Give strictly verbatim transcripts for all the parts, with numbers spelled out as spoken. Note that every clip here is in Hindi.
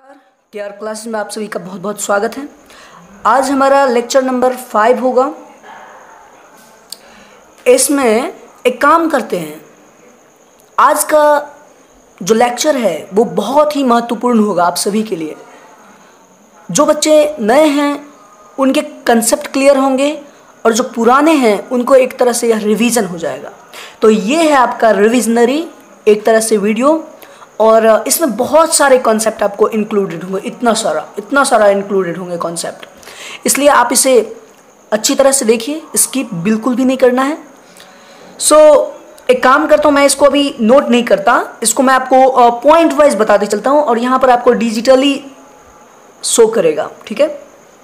नमस्कार। के आर क्लासेस में आप सभी का बहुत बहुत स्वागत है। आज हमारा लेक्चर नंबर फाइव होगा। इसमें एक काम करते हैं, आज का जो लेक्चर है वो बहुत ही महत्वपूर्ण होगा आप सभी के लिए। जो बच्चे नए हैं उनके कंसेप्ट क्लियर होंगे और जो पुराने हैं उनको एक तरह से यह रिवीजन हो जाएगा। तो ये है आपका रिविजनरी एक तरह से वीडियो, और इसमें बहुत सारे कॉन्सेप्ट आपको इंक्लूडेड होंगे, इतना सारा इतना सारा इंक्लूडेड होंगे कॉन्सेप्ट। इसलिए आप इसे अच्छी तरह से देखिए, स्किप बिल्कुल भी नहीं करना है। सो so, एक काम करता हूँ, मैं इसको अभी नोट नहीं करता, इसको मैं आपको पॉइंट वाइज बताते चलता हूँ और यहाँ पर आपको डिजिटली शो करेगा, ठीक है।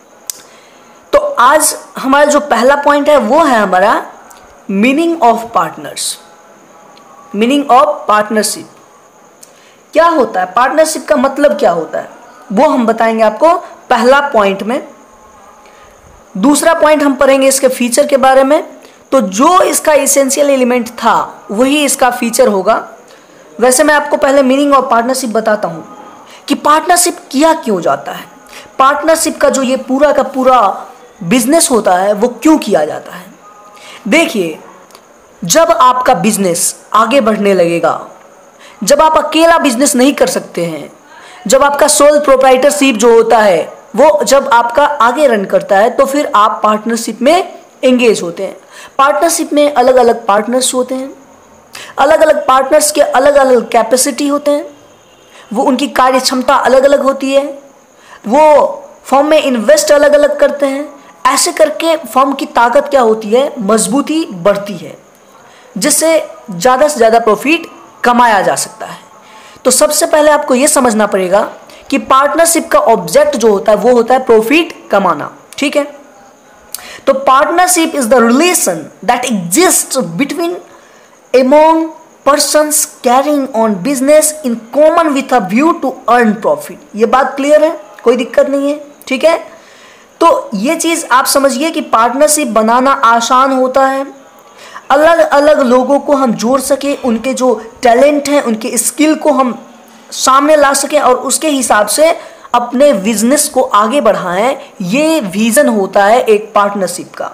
तो आज हमारा जो पहला पॉइंट है वो है हमारा meaning of partners. Meaning of partnership क्या होता है, पार्टनरशिप का मतलब क्या होता है, वो हम बताएंगे आपको पहला पॉइंट में। दूसरा पॉइंट हम पढ़ेंगे इसके फीचर के बारे में। तो जो इसका एसेंशियल एलिमेंट था वही इसका फीचर होगा। वैसे मैं आपको पहले मीनिंग ऑफ पार्टनरशिप बताता हूं कि पार्टनरशिप किया क्यों जाता है। पार्टनरशिप का जो ये पूरा का पूरा बिजनेस होता है वो क्यों किया जाता है। देखिए, जब आपका बिजनेस आगे बढ़ने लगेगा, जब आप अकेला बिजनेस नहीं कर सकते हैं, जब आपका सोल प्रोप्राइटरशिप जो होता है वो जब आपका आगे रन करता है, तो फिर आप पार्टनरशिप में एंगेज होते हैं। पार्टनरशिप में अलग अलग पार्टनर्स होते हैं, अलग अलग पार्टनर्स के अलग अलग कैपेसिटी होते हैं, वो उनकी कार्य क्षमता अलग अलग होती है, वो फर्म में इन्वेस्ट अलग अलग करते हैं। ऐसे करके फर्म की ताकत क्या होती है, मजबूती बढ़ती है, जिससे ज़्यादा से ज़्यादा प्रॉफिट कमाया जा सकता है। तो सबसे पहले आपको यह समझना पड़ेगा कि पार्टनरशिप का ऑब्जेक्ट जो होता है वो होता है प्रॉफिट कमाना, ठीक है। तो partnership is the relation that exist between among persons carrying on business in common with a view to earn profit. ये बात क्लियर है, कोई दिक्कत नहीं है, ठीक है। तो ये चीज आप समझिए कि पार्टनरशिप बनाना आसान होता है। अलग अलग लोगों को हम जोड़ सके, उनके जो टैलेंट हैं उनके स्किल को हम सामने ला सकें और उसके हिसाब से अपने बिजनेस को आगे बढ़ाएं। ये विजन होता है एक पार्टनरशिप का।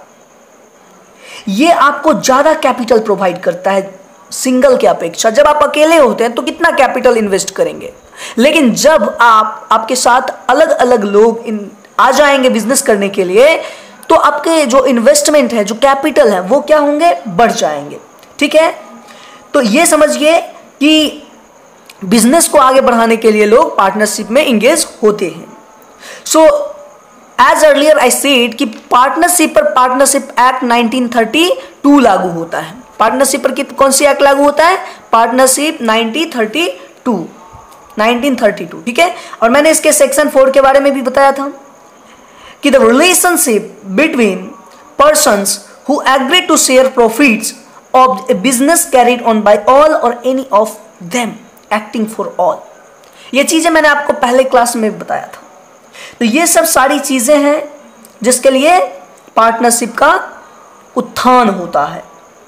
ये आपको ज़्यादा कैपिटल प्रोवाइड करता है सिंगल के अपेक्षा। जब आप अकेले होते हैं तो कितना कैपिटल इन्वेस्ट करेंगे, लेकिन जब आप आपके साथ अलग अलग लोग इन आ जाएंगे बिजनेस करने के लिए, तो आपके जो इन्वेस्टमेंट है, जो कैपिटल है, वो क्या होंगे, बढ़ जाएंगे, ठीक है। तो ये समझिए कि बिजनेस को आगे बढ़ाने के लिए लोग पार्टनरशिप में इंगेज होते हैं। So as earlier I said कि पार्टनरशिप पर partnership act nineteen thirty two लागू होता है। पार्टनरशिप पर कौन सी एक्ट लागू होता है, partnership nineteen thirty two, nineteen thirty two, ठीक है। और मैंने इसके सेक्शन फोर के बारे में भी बताया था कि the relationship between persons who agree to share profits of a business carried on by all or any of them acting for all। ये चीजें मैंने आपको पहले क्लास में बताया था। तो ये सब सारी चीजें हैं जिसके लिए पार्टनरशिप का उत्थान होता है।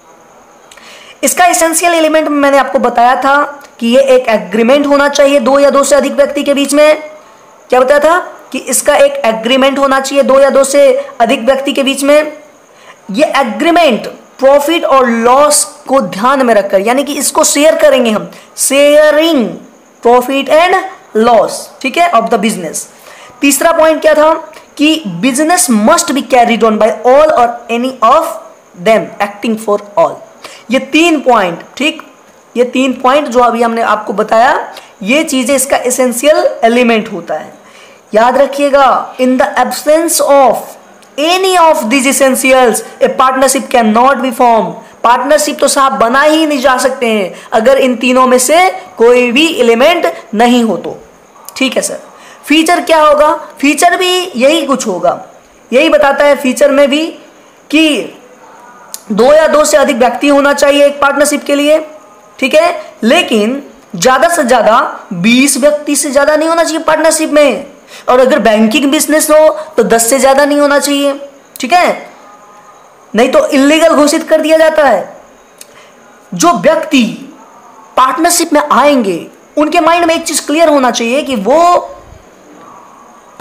इसका एसेंशियल एलिमेंट मैंने आपको बताया था कि ये एक एग्रीमेंट होना चाहिए दो या दो से अधिक व्यक्ति के बीच में। क्या बताया था कि इसका एक एग्रीमेंट होना चाहिए दो या दो से अधिक व्यक्ति के बीच में। ये एग्रीमेंट प्रॉफिट और लॉस को ध्यान में रखकर, यानी कि इसको शेयर करेंगे हम, शेयरिंग प्रॉफिट एंड लॉस, ठीक है, ऑफ द बिजनेस। तीसरा पॉइंट क्या था कि business must be carried on by all or any of them acting for all. ये तीन पॉइंट, ठीक, ये तीन पॉइंट जो अभी हमने आपको बताया, ये चीजें इसका एसेंशियल एलिमेंट होता है। याद रखिएगा, in the absence of any of this essentials a partnership can not be form. Partnership तो साहब बना ही नहीं जा सकते हैं अगर इन तीनों में से कोई भी एलिमेंट नहीं हो तो, ठीक है सर। फीचर क्या होगा, फीचर भी यही कुछ होगा, यही बताता है फीचर में भी कि दो या दो से अधिक व्यक्ति होना चाहिए एक पार्टनरशिप के लिए, ठीक है, लेकिन ज्यादा से ज्यादा बीस व्यक्ति से ज्यादा नहीं होना चाहिए पार्टनरशिप में। और अगर बैंकिंग बिजनेस हो तो दस से ज्यादा नहीं होना चाहिए, ठीक है, नहीं तो इलीगल घोषित कर दिया जाता है। जो व्यक्ति पार्टनरशिप में आएंगे उनके माइंड में एक चीज क्लियर होना चाहिए कि वो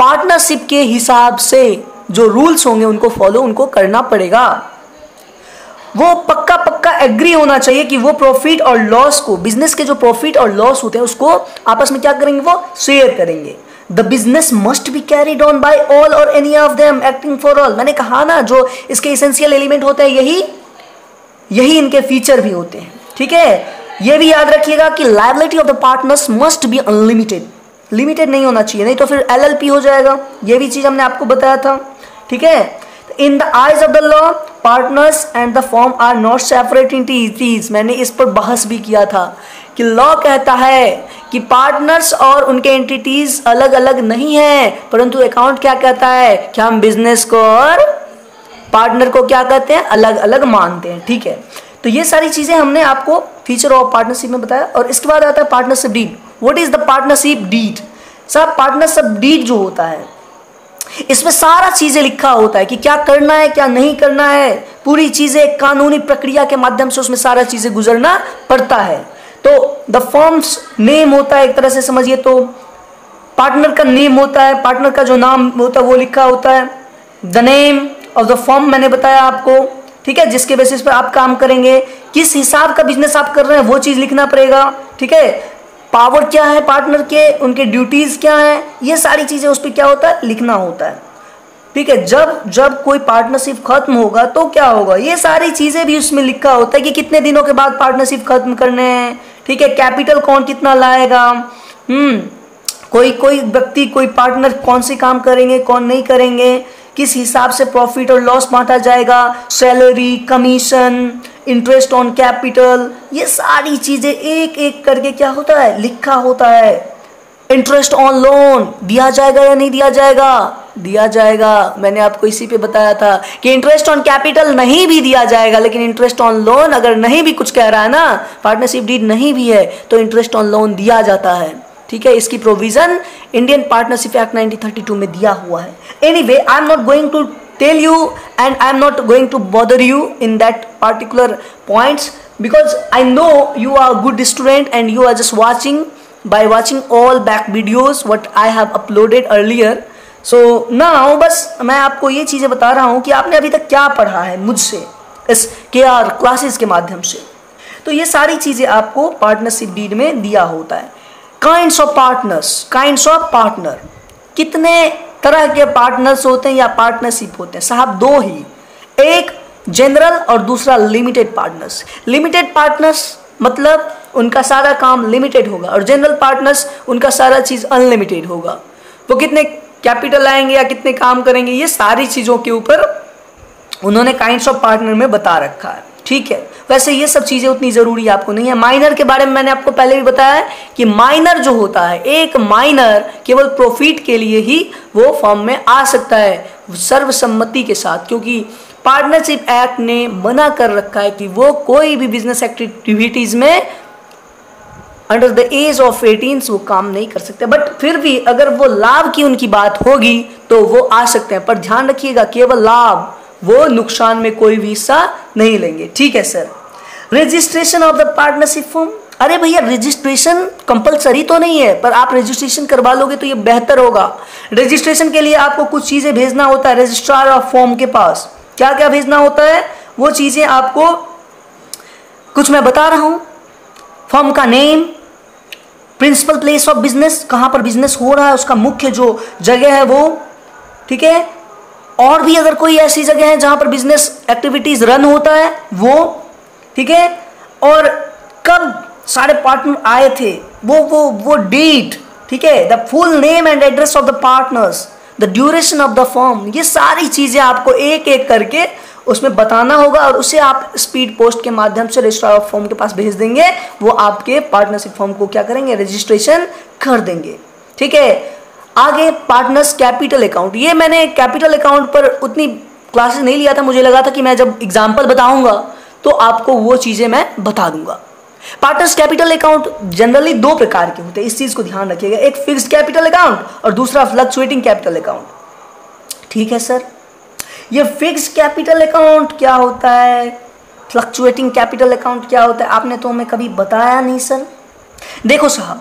पार्टनरशिप के हिसाब से जो रूल्स होंगे उनको फॉलो उनको करना पड़ेगा। वो पक्का पक्का एग्री होना चाहिए कि वो प्रॉफिट और लॉस को, बिजनेस के जो प्रॉफिट और लॉस होते हैं उसको आपस में क्या करेंगे, वो शेयर करेंगे। The business must be carried on by all or any of them acting for all. मैंने कहा ना, जो इसके इसेंशियल एलिमेंट होते हैं यही यही इनके फीचर भी होते हैं। ठीक है, ये भी याद रखिएगा कि liability of the partners must be unlimited, limited नहीं होना चाहिए, नहीं तो फिर एल एल पी हो जाएगा। ये भी चीज हमने आपको बताया था। ठीक है, in the eyes of the law partners and the firm are not separate entities. मैंने इस पर बहस भी किया था कि लॉ कहता है कि पार्टनर्स और उनके एंटिटीज अलग अलग नहीं है, परंतु अकाउंट क्या कहता है कि हम बिजनेस को और पार्टनर को क्या कहते हैं, अलग अलग मानते हैं। ठीक है, तो ये सारी चीजें हमने आपको फीचर ऑफ पार्टनरशिप में बताया। और इसके बाद आता है partnership deed. What is the partnership deed? साहब, पार्टनरशिप डीड जो होता है इसमें सारा चीजें लिखा होता है कि क्या करना है क्या नहीं करना है, पूरी चीजें कानूनी प्रक्रिया के माध्यम से उसमें सारा चीजें गुजरना पड़ता है। तो द फर्म्स नेम होता है, एक तरह से समझिए तो पार्टनर का नेम होता है, पार्टनर का जो नाम होता है वो लिखा होता है। The name of the firm मैंने बताया आपको, ठीक है, जिसके बेसिस पर आप काम करेंगे, किस हिसाब का बिजनेस आप कर रहे हैं वो चीज लिखना पड़ेगा। ठीक है, पावर क्या है पार्टनर के, उनके ड्यूटीज क्या है, ये सारी चीजें उस पर क्या होता है, लिखना होता है। ठीक है, जब जब कोई पार्टनरशिप खत्म होगा तो क्या होगा, ये सारी चीजें भी उसमें लिखा होता है कि कितने दिनों के बाद पार्टनरशिप खत्म करने हैं। ठीक है, कैपिटल कौन कितना लाएगा, हम्म कोई कोई व्यक्ति कोई पार्टनर कौन से काम करेंगे कौन नहीं करेंगे, किस हिसाब से प्रॉफिट और लॉस बांटा जाएगा, salary, commission, interest on capital, ये सारी चीजें एक एक करके क्या होता है, लिखा होता है। इंटरेस्ट ऑन लोन दिया जाएगा या नहीं दिया जाएगा, दिया जाएगा। मैंने आपको इसी पे बताया था कि इंटरेस्ट ऑन कैपिटल नहीं भी दिया जाएगा, लेकिन इंटरेस्ट ऑन लोन अगर नहीं भी कुछ कह रहा है ना, पार्टनरशिप डीड नहीं भी है तो इंटरेस्ट ऑन लोन दिया जाता है। ठीक है, इसकी provision Indian partnership act nineteen thirty two में दिया हुआ है। Anyway, I am not going to tell you and I am not going to bother you in that particular points because I know you are a good student and you are just watching by watching all back videos what I have uploaded earlier. So now बस मैं आपको ये चीज़ें बता रहा हूँ कि आपने अभी तक क्या पढ़ा है मुझसे इस के आर क्लासेस के माध्यम से। तो ये सारी चीज़ें आपको पार्टनरशिप डीड में दिया होता है। Kinds of partners, kinds of partner, कितने तरह के पार्टनर्स होते हैं या पार्टनरशिप होते हैं? साहब दो ही, एक जनरल और दूसरा लिमिटेड पार्टनर्स। लिमिटेड पार्टनर्स मतलब उनका सारा काम लिमिटेड होगा और जनरल पार्टनर्स उनका सारा चीज अनलिमिटेड होगा। वो कितने कैपिटल आएंगे या कितने काम करेंगे, ये सारी चीजों के ऊपर उन्होंने काइंड्स ऑफ पार्टनर में बता रखा है। ठीक है, वैसे ये सब चीजें उतनी जरूरी आपको नहीं है। माइनर के बारे में मैंने आपको पहले भी बताया है कि माइनर जो होता है, एक माइनर केवल प्रॉफिट के लिए ही वो फॉर्म में आ सकता है सर्वसम्मति के साथ, क्योंकि पार्टनरशिप एक्ट ने मना कर रखा है कि वो कोई भी बिजनेस एक्टिविटीज में under the age of eighteen वो काम नहीं कर सकते। बट फिर भी अगर वो लाभ की उनकी बात होगी तो वो आ सकते हैं, पर ध्यान रखिएगा केवल लाभ, वो नुकसान में कोई भी हिस्सा नहीं लेंगे। ठीक है sir. Registration of the partnership form, अरे भैया रजिस्ट्रेशन कंपलसरी तो नहीं है, पर आप रजिस्ट्रेशन करवा लोगे तो ये बेहतर होगा। रजिस्ट्रेशन के लिए आपको कुछ चीजें भेजना होता है रजिस्ट्रार ऑफ फॉर्म के पास। क्या क्या भेजना होता है, वो चीजें आपको कुछ मैं बता रहा हूं। फॉर्म का name, principal place of business, कहां पर बिजनेस हो रहा है उसका मुख्य जो जगह है वो, ठीक है, और भी अगर कोई ऐसी जगह है जहां पर बिजनेस एक्टिविटीज रन होता है वो, ठीक है, और कब सारे पार्टनर आए थे वो वो वो डेट, ठीक है, the full name and address of the partners, the duration of the form, ये सारी चीजें आपको एक एक करके उसमें बताना होगा और उसे आप स्पीड पोस्ट के माध्यम से रजिस्ट्रार ऑफ फॉर्म के पास भेज देंगे। वो आपके पार्टनरशिप फॉर्म को क्या करेंगे, रजिस्ट्रेशन कर देंगे। ठीक है, आगे पार्टनर्स कैपिटल अकाउंट, ये मैंने कैपिटल अकाउंट पर उतनी क्लासेस नहीं लिया था, मुझे लगा था कि मैं जब एग्जाम्पल बताऊंगा तो आपको वो चीजें मैं बता दूंगा। पार्टनर्स कैपिटल अकाउंट जनरली दो प्रकार के होते हैं, इस चीज को ध्यान रखिएगा, एक फिक्स्ड कैपिटल अकाउंट और दूसरा फ्लक्चुएटिंग कैपिटल अकाउंट। ठीक है सर, ये फिक्स्ड कैपिटल अकाउंट क्या होता है, फ्लक्चुएटिंग कैपिटल अकाउंट क्या होता है, आपने तो हमें कभी बताया नहीं सर। देखो साहब,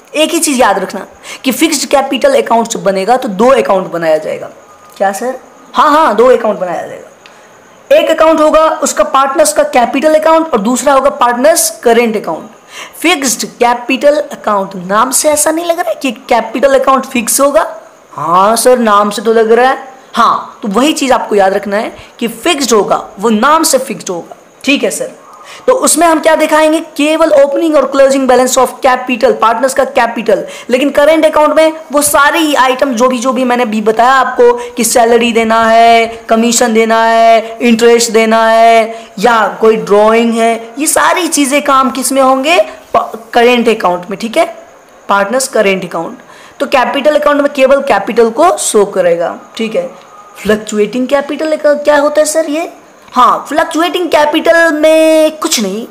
एक ही चीज याद रखना कि फिक्स्ड कैपिटल अकाउंट जब बनेगा तो दो अकाउंट बनाया जाएगा। क्या सर? हाँ हाँ, दो अकाउंट बनाया जाएगा। एक अकाउंट होगा उसका पार्टनर्स का कैपिटल अकाउंट और दूसरा होगा partners current account. Fixed capital account, नाम से ऐसा नहीं लग रहा है कि कैपिटल अकाउंट फिक्स होगा? हाँ सर, नाम से तो लग रहा है। हाँ, तो वही चीज आपको याद रखना है कि फिक्स्ड होगा, वो नाम से फिक्स्ड होगा। ठीक है सर। तो उसमें हम क्या दिखाएंगे? केवल ओपनिंग और closing balance of capital, partners का कैपिटल। लेकिन करेंट अकाउंट में वो सारी आइटम जो भी जो भी मैंने भी बताया आपको कि सैलरी देना है, कमीशन देना है, इंटरेस्ट देना है, या कोई ड्राइंग है, ये सारी चीजें काम किस में होंगे? करेंट अकाउंट में। ठीक है, पार्टनर्स करेंट अकाउंट। तो कैपिटल अकाउंट में केवल कैपिटल को शो करेगा। ठीक है। फ्लक्चुएटिंग कैपिटल क्या होता है सर ये? हाँ, फ्लक्चुएटिंग कैपिटल में कुछ नहीं,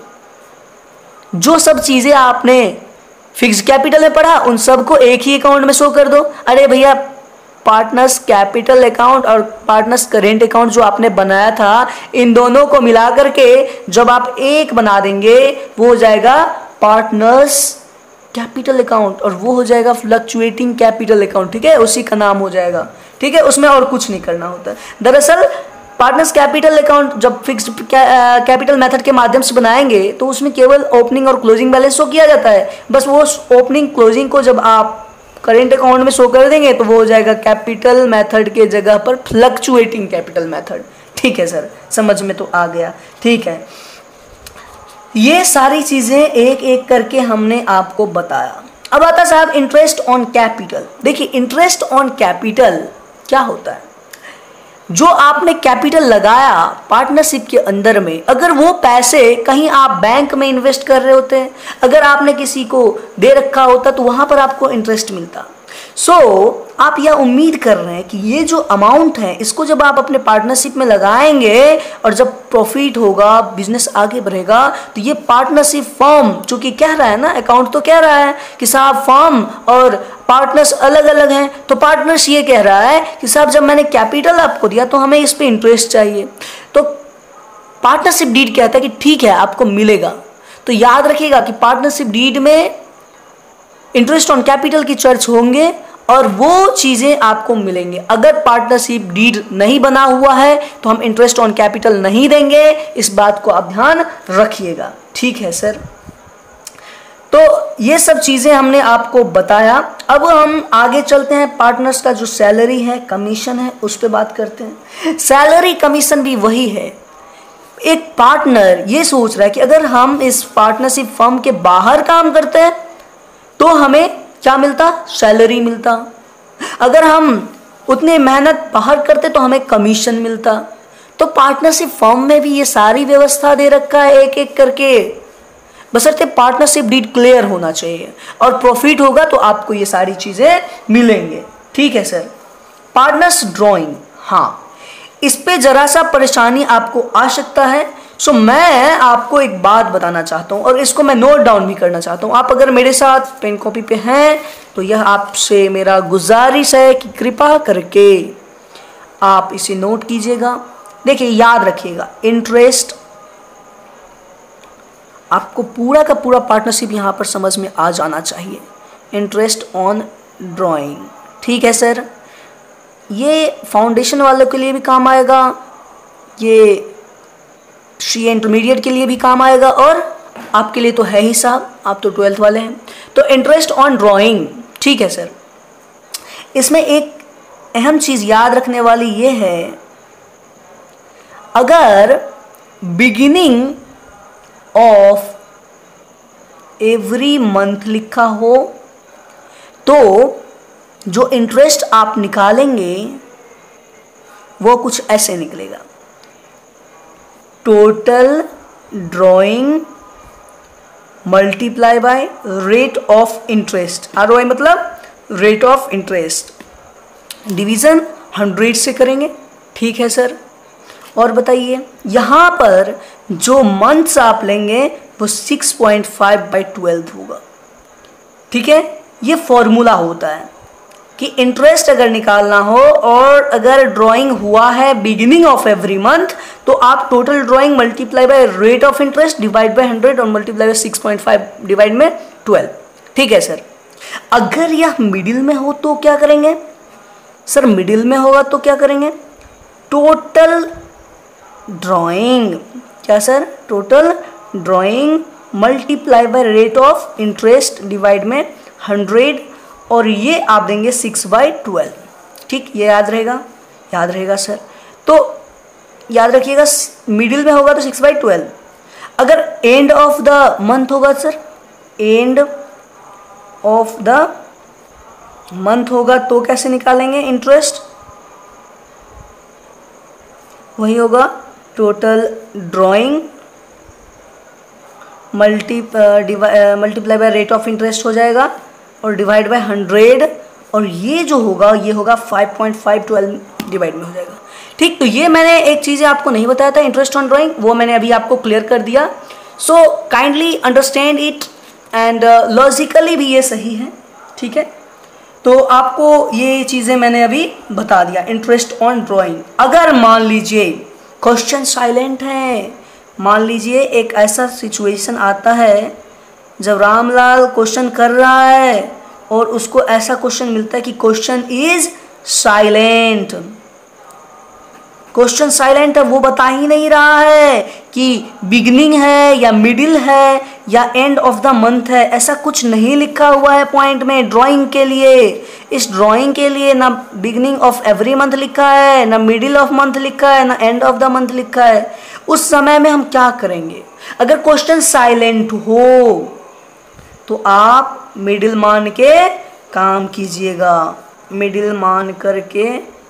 जो सब चीजें आपने फिक्स्ड कैपिटल में पढ़ा उन सबको एक ही अकाउंट में शो कर दो। अरे भैया, पार्टनर्स कैपिटल अकाउंट और पार्टनर्स करेंट अकाउंट जो आपने बनाया था, इन दोनों को मिला करके जब आप एक बना देंगे वो हो जाएगा पार्टनर्स कैपिटल अकाउंट और वो हो जाएगा फ्लक्चुएटिंग कैपिटल अकाउंट। ठीक है, उसी का नाम हो जाएगा। ठीक है, उसमें और कुछ नहीं करना होता। दरअसल पार्टनर्स कैपिटल अकाउंट जब फिक्स्ड कैपिटल मेथड के माध्यम से बनाएंगे तो उसमें केवल ओपनिंग और क्लोजिंग बैलेंस शो किया जाता है। बस वो ओपनिंग क्लोजिंग को जब आप करेंट अकाउंट में शो कर देंगे तो वो हो जाएगा कैपिटल मेथड के जगह पर फ्लक्चुएटिंग कैपिटल मेथड। ठीक है सर, समझ में तो आ गया। ठीक है, ये सारी चीजें एक एक करके हमने आपको बताया। अब आता साहब इंटरेस्ट ऑन कैपिटल। देखिए, इंटरेस्ट ऑन कैपिटल क्या होता है? जो आपने कैपिटल लगाया पार्टनरशिप के अंदर में, अगर वो पैसे कहीं आप बैंक में इन्वेस्ट कर रहे होते हैं, अगर आपने किसी को दे रखा होता तो वहां पर आपको इंटरेस्ट मिलता। सो so, आप यह उम्मीद कर रहे हैं कि ये जो अमाउंट है इसको जब आप अपने पार्टनरशिप में लगाएंगे और जब प्रॉफिट होगा, बिजनेस आगे बढ़ेगा, तो ये पार्टनरशिप फर्म, चूंकि कह रहा है ना, अकाउंट तो कह रहा है कि साहब फर्म और पार्टनर्स अलग अलग हैं, तो पार्टनर्स ये कह रहा है कि साहब जब मैंने कैपिटल आपको दिया तो हमें इस पे इंटरेस्ट चाहिए। तो पार्टनरशिप डीड कहता है कि ठीक है, आपको मिलेगा। तो याद रखिएगा कि पार्टनरशिप डीड में इंटरेस्ट ऑन कैपिटल की चर्च होंगे और वो चीजें आपको मिलेंगे। अगर पार्टनरशिप डीड नहीं बना हुआ है तो हम इंटरेस्ट ऑन कैपिटल नहीं देंगे, इस बात को आप ध्यान रखिएगा। ठीक है सर। तो ये सब चीजें हमने आपको बताया। अब हम आगे चलते हैं, पार्टनर्स का जो सैलरी है, कमीशन है, उस पर बात करते हैं। सैलरी कमीशन भी वही है। एक पार्टनर ये सोच रहा है कि अगर हम इस पार्टनरशिप फर्म के बाहर काम करते हैं तो हमें क्या मिलता? सैलरी मिलता। अगर हम उतनी मेहनत बाहर करते तो हमें कमीशन मिलता। तो पार्टनरशिप फर्म में भी ये सारी व्यवस्था दे रखा है एक एक करके, बशर्ते पार्टनरशिप डीड क्लियर होना चाहिए और प्रॉफिट होगा तो आपको ये सारी चीजें मिलेंगे। ठीक है सर। पार्टनर्स ड्राइंग, हाँ, इस पे जरा सा परेशानी आपको आ सकता है। सो so, मैं आपको एक बात बताना चाहता हूं और इसको मैं नोट डाउन भी करना चाहता हूं। आप अगर मेरे साथ पेन कॉपी पे हैं तो यह आपसे मेरा गुजारिश है कि कृपा करके आप इसे नोट कीजिएगा। देखिए, याद रखिएगा, इंटरेस्ट, आपको पूरा का पूरा पार्टनरशिप यहां पर समझ में आ जाना चाहिए। इंटरेस्ट ऑन ड्राइंग, ठीक है सर। ये फाउंडेशन वालों के लिए भी काम आएगा, ये सी इंटरमीडिएट के लिए भी काम आएगा और आपके लिए तो है ही साहब, आप तो ट्वेल्थ वाले हैं। तो इंटरेस्ट ऑन ड्राइंग, ठीक है सर। इसमें एक अहम चीज याद रखने वाली ये है, अगर बिगिनिंग ऑफ एवरी मंथ लिखा हो तो जो इंटरेस्ट आप निकालेंगे वो कुछ ऐसे निकलेगा, total drawing multiply by rate of interest. R O I मतलब rate of interest, division hundred से करेंगे। ठीक है सर। और बताइए, यहां पर जो मंथ्स आप लेंगे वो six point five by twelve होगा। ठीक है, ये फॉर्मूला होता है कि इंटरेस्ट अगर निकालना हो और अगर ड्राइंग हुआ है बिगिनिंग ऑफ एवरी मंथ तो आप total drawing multiply by rate of interest divide by hundred और multiply by six point five divide में ट्वेल्व। ठीक है सर। अगर यह मिडिल में हो तो क्या करेंगे सर? मिडिल में होगा तो क्या करेंगे? Total drawing. क्या sir? Total drawing multiply by rate of interest divide में हंड्रेड, और ये आप देंगे सिक्स बाई ट्वेल्व। ठीक, ये याद रहेगा? याद रहेगा सर। तो याद रखिएगा, मिडिल में होगा तो सिक्स बाई ट्वेल्व। अगर एंड ऑफ द मंथ होगा sir, end of the month होगा तो कैसे निकालेंगे इंटरेस्ट? वही होगा total drawing multi multiply by rate of interest हो जाएगा और डिवाइड बाय हंड्रेड, और ये जो होगा ये होगा five point five twelve divide में हो जाएगा। ठीक, तो ये मैंने एक चीज़ आपको नहीं बताया था इंटरेस्ट ऑन ड्राइंग, वो मैंने अभी आपको क्लियर कर दिया। So kindly understand it and logically भी ये सही है। ठीक है, तो आपको ये चीज़ें मैंने अभी बता दिया इंटरेस्ट ऑन ड्राइंग। अगर मान लीजिए क्वेश्चन साइलेंट है, मान लीजिए एक ऐसा सिचुएशन आता है जब रामलाल क्वेश्चन कर रहा है और उसको ऐसा क्वेश्चन मिलता है कि question is silent, question silent है, वो बता ही नहीं रहा है कि बिगिनिंग है या मिडिल है या एंड ऑफ द मंथ है, ऐसा कुछ नहीं लिखा हुआ है पॉइंट में ड्राइंग के लिए। इस ड्राइंग के लिए ना बिगिनिंग ऑफ एवरी मंथ लिखा है, ना मिडिल ऑफ मंथ लिखा है, ना एंड ऑफ द मंथ लिखा है। उस समय में हम क्या करेंगे? अगर क्वेश्चन साइलेंट हो तो आप मिडिल मान के काम कीजिएगा, मिडिल मान करके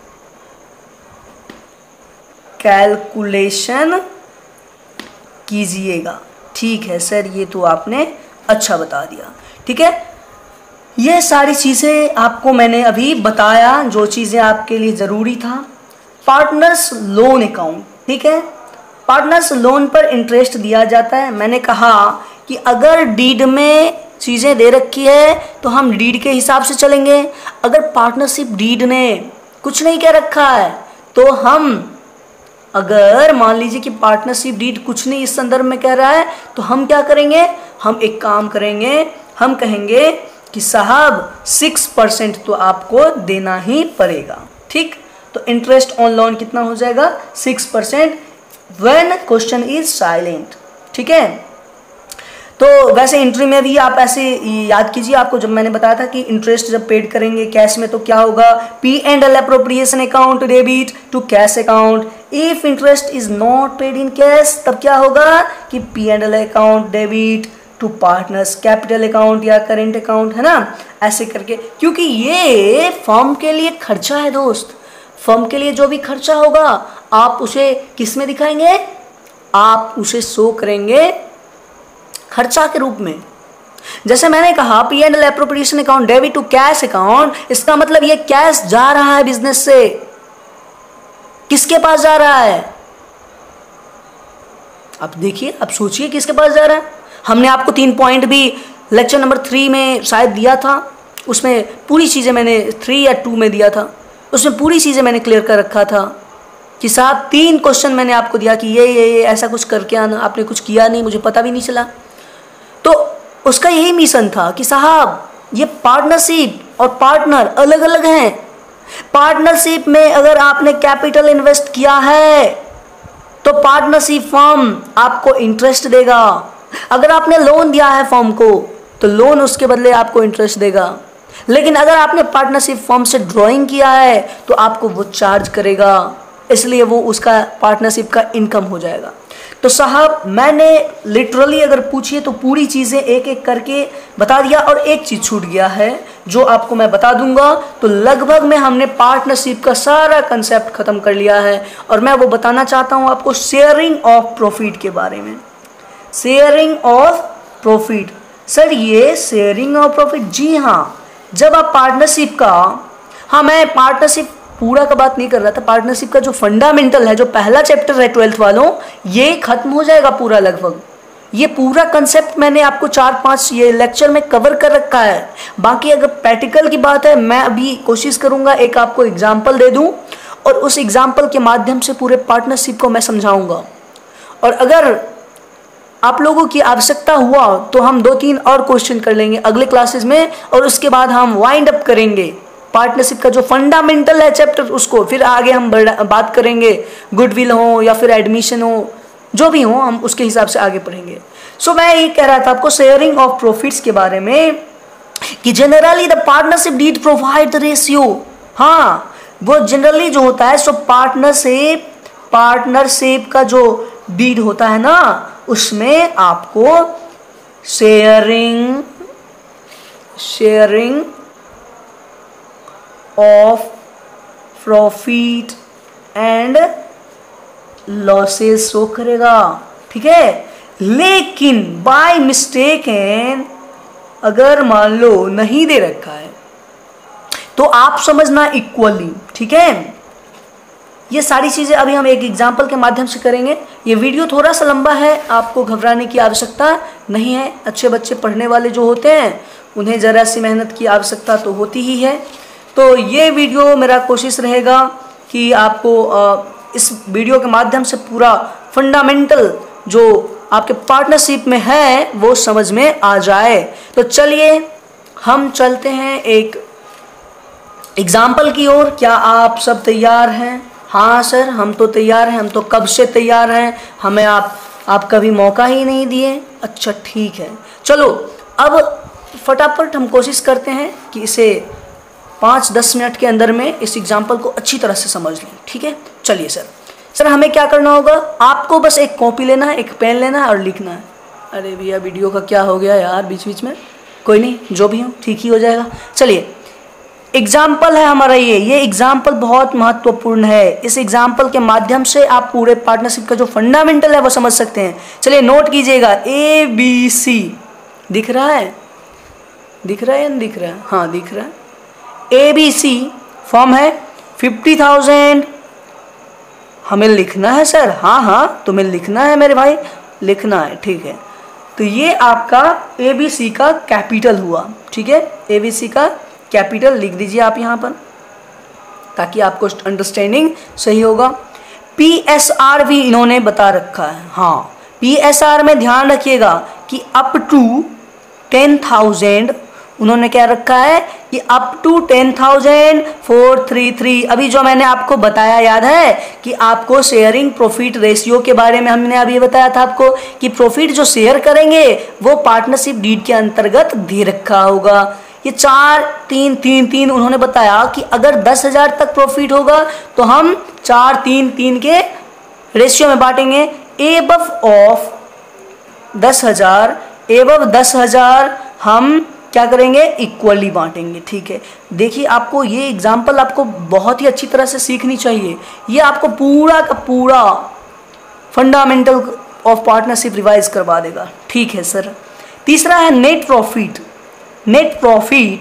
कैलकुलेशन कीजिएगा। ठीक है सर, ये तो आपने अच्छा बता दिया। ठीक है, ये सारी चीज़ें आपको मैंने अभी बताया जो चीज़ें आपके लिए ज़रूरी था। पार्टनर्स लोन अकाउंट, ठीक है, पार्टनर्स लोन पर इंटरेस्ट दिया जाता है। मैंने कहा कि अगर डीड में चीज़ें दे रखी है तो हम डीड के हिसाब से चलेंगे। अगर पार्टनरशिप डीड ने कुछ नहीं कह रखा है तो हम, अगर मान लीजिए कि पार्टनरशिप डीड कुछ नहीं इस संदर्भ में कह रहा है तो हम क्या करेंगे? हम एक काम करेंगे, हम कहेंगे कि साहब सिक्स परसेंट तो आपको देना ही पड़ेगा। ठीक, तो इंटरेस्ट ऑन लोन कितना हो जाएगा? Six percent when question is silent. ठीक है, तो वैसे एंट्री में भी आप ऐसे याद कीजिए, आपको जब मैंने बताया था कि इंटरेस्ट जब पेड करेंगे कैश में तो क्या होगा? P and L appropriation account debit to cash account. If interest is not paid in cash तब क्या होगा कि P and L account debit to partners capital account या करेंट अकाउंट, है ना, ऐसे करके। क्योंकि ये फर्म के लिए खर्चा है दोस्त, फर्म के लिए जो भी खर्चा होगा आप उसे किस में दिखाएंगे? आप उसे शो करेंगे खर्चा के रूप में। जैसे मैंने कहा P and L appropriation account debit to cash account, इसका मतलब ये कैश जा रहा है बिजनेस से, किसके पास जा रहा है? अब देखिए, अब सोचिए किसके पास जा रहा है। हमने आपको तीन पॉइंट भी लेक्चर नंबर थ्री में शायद दिया था, उसमें पूरी चीज़ें मैंने थ्री या टू में दिया था, उसमें पूरी चीज़ें मैंने क्लियर कर रखा था कि साहब तीन क्वेश्चन मैंने आपको दिया कि ये ये ये ऐसा कुछ करके आना, आपने कुछ किया नहीं, मुझे पता भी नहीं चला। तो उसका यही मिशन था कि साहब ये पार्टनरशिप और पार्टनर अलग अलग हैं। पार्टनरशिप में अगर आपने कैपिटल इन्वेस्ट किया है तो पार्टनरशिप फर्म आपको इंटरेस्ट देगा। अगर आपने लोन दिया है फर्म को तो लोन उसके बदले आपको इंटरेस्ट देगा। लेकिन अगर आपने पार्टनरशिप फर्म से ड्राइंग किया है तो आपको वो चार्ज करेगा, इसलिए वो उसका पार्टनरशिप का इनकम हो जाएगा। तो साहब मैंने लिटरली अगर पूछिए तो पूरी चीज़ें एक एक करके बता दिया, और एक चीज़ छूट गया है जो आपको मैं बता दूंगा। तो लगभग में हमने पार्टनरशिप का सारा कंसेप्ट खत्म कर लिया है, और मैं वो बताना चाहता हूँ आपको शेयरिंग ऑफ प्रॉफिट के बारे में। शेयरिंग ऑफ प्रॉफिट, सर ये शेयरिंग ऑफ प्रॉफिट, जी हाँ, जब आप पार्टनरशिप का, हाँ मैं पार्टनरशिप पूरा का बात नहीं कर रहा था, पार्टनरशिप का जो फंडामेंटल है, जो पहला चैप्टर है ट्वेल्थ वालों, ये खत्म हो जाएगा पूरा लगभग। ये पूरा कंसेप्ट मैंने आपको चार पांच ये लेक्चर में कवर कर रखा है। बाकी अगर प्रैक्टिकल की बात है, मैं अभी कोशिश करूंगा एक आपको एग्जाम्पल दे दूं और उस एग्जाम्पल के माध्यम से पूरे पार्टनरशिप को मैं समझाऊंगा। और अगर आप लोगों की आवश्यकता हुआ तो हम दो तीन और क्वेश्चन कर लेंगे अगले क्लासेस में, और उसके बाद हम वाइंड अप करेंगे पार्टनरशिप का जो फंडामेंटल है चैप्टर, उसको फिर आगे हम बात करेंगे। गुडविल हो या फिर एडमिशन हो, जो भी हो हम उसके हिसाब से आगे पढ़ेंगे। सो so, मैं ये कह रहा था आपको शेयरिंग ऑफ प्रॉफिट्स के बारे में कि generally the partnership deed provide the ratio. हाँ, वो जनरली जो होता है सो पार्टनरशिप पार्टनरशिप का जो डीड होता है ना, उसमें आपको sharing sharing of profit and losses show करेगा, ठीक है। लेकिन बाय मिस्टेक एंड अगर मान लो नहीं दे रखा है तो आप समझना इक्वली, ठीक है। ये सारी चीजें अभी हम एक एग्जाम्पल के माध्यम से करेंगे। ये वीडियो थोड़ा सा लंबा है, आपको घबराने की आवश्यकता नहीं है। अच्छे बच्चे पढ़ने वाले जो होते हैं उन्हें जरा सी मेहनत की आवश्यकता तो होती ही है। तो ये वीडियो मेरा कोशिश रहेगा कि आपको इस वीडियो के माध्यम से पूरा फंडामेंटल जो आपके पार्टनरशिप में है वो समझ में आ जाए। तो चलिए हम चलते हैं एक एग्जाम्पल की ओर। क्या आप सब तैयार हैं? हाँ सर, हम तो तैयार हैं, हम तो कब से तैयार हैं, हमें आप आप कभी मौका ही नहीं दिए। अच्छा ठीक है, चलो अब फटाफट हम कोशिश करते हैं कि इसे पाँच दस मिनट के अंदर में इस एग्जाम्पल को अच्छी तरह से समझ लें, ठीक है। चलिए सर सर हमें क्या करना होगा, आपको बस एक कॉपी लेना है, एक पेन लेना है और लिखना है। अरे भैया वीडियो का क्या हो गया यार बीच बीच में, कोई नहीं, जो भी हो ठीक ही हो जाएगा। चलिए एग्जाम्पल है हमारा ये ये एग्जाम्पल बहुत महत्वपूर्ण है। इस एग्जाम्पल के माध्यम से आप पूरे पार्टनरशिप का जो फंडामेंटल है वो समझ सकते हैं। चलिए नोट कीजिएगा, ए बी सी दिख रहा है, दिख रहा है या नहीं दिख रहा है? हाँ दिख रहा है। ए बी सी फॉर्म है फिफ्टी थाउजेंड। हमें लिखना है सर? हाँ हाँ तुम्हें लिखना है मेरे भाई, लिखना है, ठीक है। तो ये आपका ए बी सी का कैपिटल हुआ, ठीक है। ए बी सी का कैपिटल लिख दीजिए आप यहाँ पर ताकि आपको अंडरस्टैंडिंग सही होगा। पी एस आर भी इन्होंने बता रखा है। हाँ, पी एस आर में ध्यान रखिएगा कि अप टू टेन थाउजेंड उन्होंने क्या रखा है कि up to ten thousand four three three. अभी जो मैंने आपको बताया याद है कि आपको शेयरिंग प्रॉफिट रेशियो के बारे में हमने अभी बताया था आपको कि प्रॉफिट जो शेयर करेंगे वो पार्टनरशिप डीड के अंतर्गत दे रखा होगा। ये चार तीन तीन तीन उन्होंने बताया कि अगर दस हजार तक प्रॉफिट होगा तो हम चार तीन तीन के रेशियो में बांटेंगे। एबव ऑफ दस हजार एबव दस हजार हम क्या करेंगे, इक्वली बांटेंगे, ठीक है। देखिए आपको ये एग्जाम्पल आपको बहुत ही अच्छी तरह से सीखनी चाहिए। ये आपको पूरा का पूरा फंडामेंटल ऑफ पार्टनरशिप रिवाइज करवा देगा, ठीक है सर। तीसरा है net profit. Net profit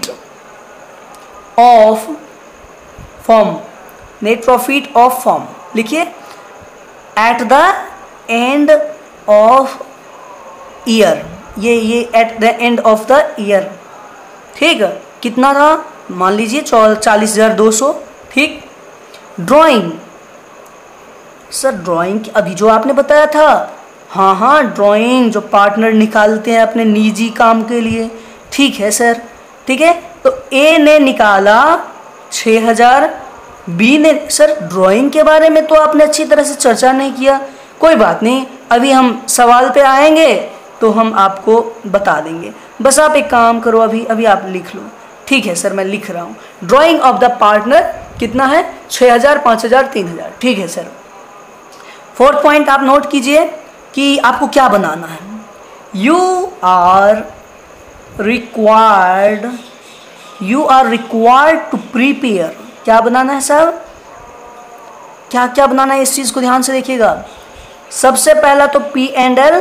of firm, net profit of firm लिखिए at the end of year. ये ये at the end of the year, ठीक है। कितना था, मान लीजिए चालीस हजार दो सौ, ठीक। ड्राइंग, सर ड्राइंग अभी जो आपने बताया था, हाँ हाँ ड्राइंग जो पार्टनर निकालते हैं अपने निजी काम के लिए, ठीक है सर, ठीक है। तो ए ने निकाला छः हजार, बी ने, सर ड्राइंग के बारे में तो आपने अच्छी तरह से चर्चा नहीं किया, कोई बात नहीं, अभी हम सवाल पे आएंगे तो हम आपको बता देंगे। बस आप एक काम करो, अभी अभी आप लिख लो, ठीक है सर मैं लिख रहा हूँ। ड्राइंग ऑफ द पार्टनर कितना है, छः हजार पाँच हजार तीन हजार, ठीक है सर। फोर्थ पॉइंट आप नोट कीजिए कि आपको क्या बनाना है। You are required you are required to prepare, क्या बनाना है साहब, क्या क्या बनाना है, इस चीज़ को ध्यान से देखिएगा। सबसे पहला तो P and L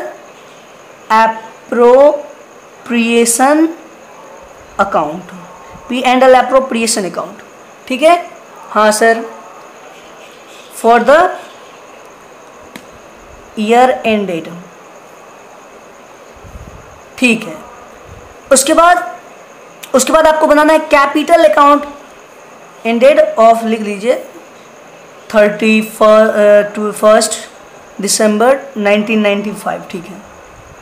appropriation account, P and L appropriation account, ठीक है। हाँ sir, for the year ended, ठीक है। उसके बाद उसके बाद आपको बनाना है कैपिटल अकाउंट एंडेड ऑफ, लिख लीजिए thirty first December nineteen ninety five, ठीक है।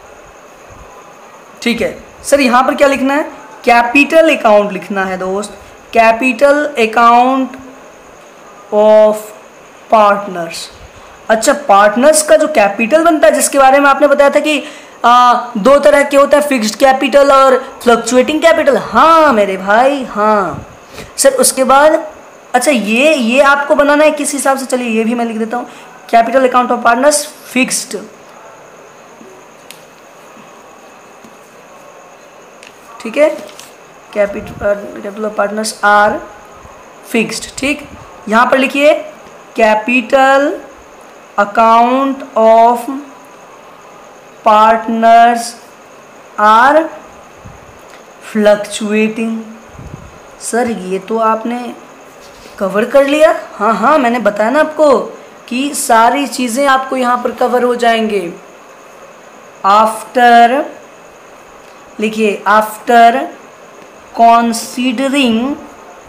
ठीक है सर, यहाँ पर क्या लिखना है? कैपिटल अकाउंट लिखना है दोस्त, कैपिटल अकाउंट ऑफ पार्टनर्स। अच्छा, पार्टनर्स का जो कैपिटल बनता है, जिसके बारे में आपने बताया था कि आ, दो तरह के होता है, फिक्स्ड कैपिटल और फ्लक्चुएटिंग कैपिटल। हाँ मेरे भाई, हाँ सर। उसके बाद अच्छा, ये ये आपको बनाना है किस हिसाब से? चलिए ये भी मैं लिख देता हूँ, capital account of partners fixed, ठीक है। Capital capital of partners are fixed, ठीक। यहाँ पर लिखिए capital account of partners are fluctuating. Sir ये तो आपने कवर कर लिया। हाँ हाँ, मैंने बताया ना आपको कि सारी चीज़ें आपको यहाँ पर कवर हो जाएंगे। आफ्टर लिखिए, आफ्टर कॉन्सिडरिंग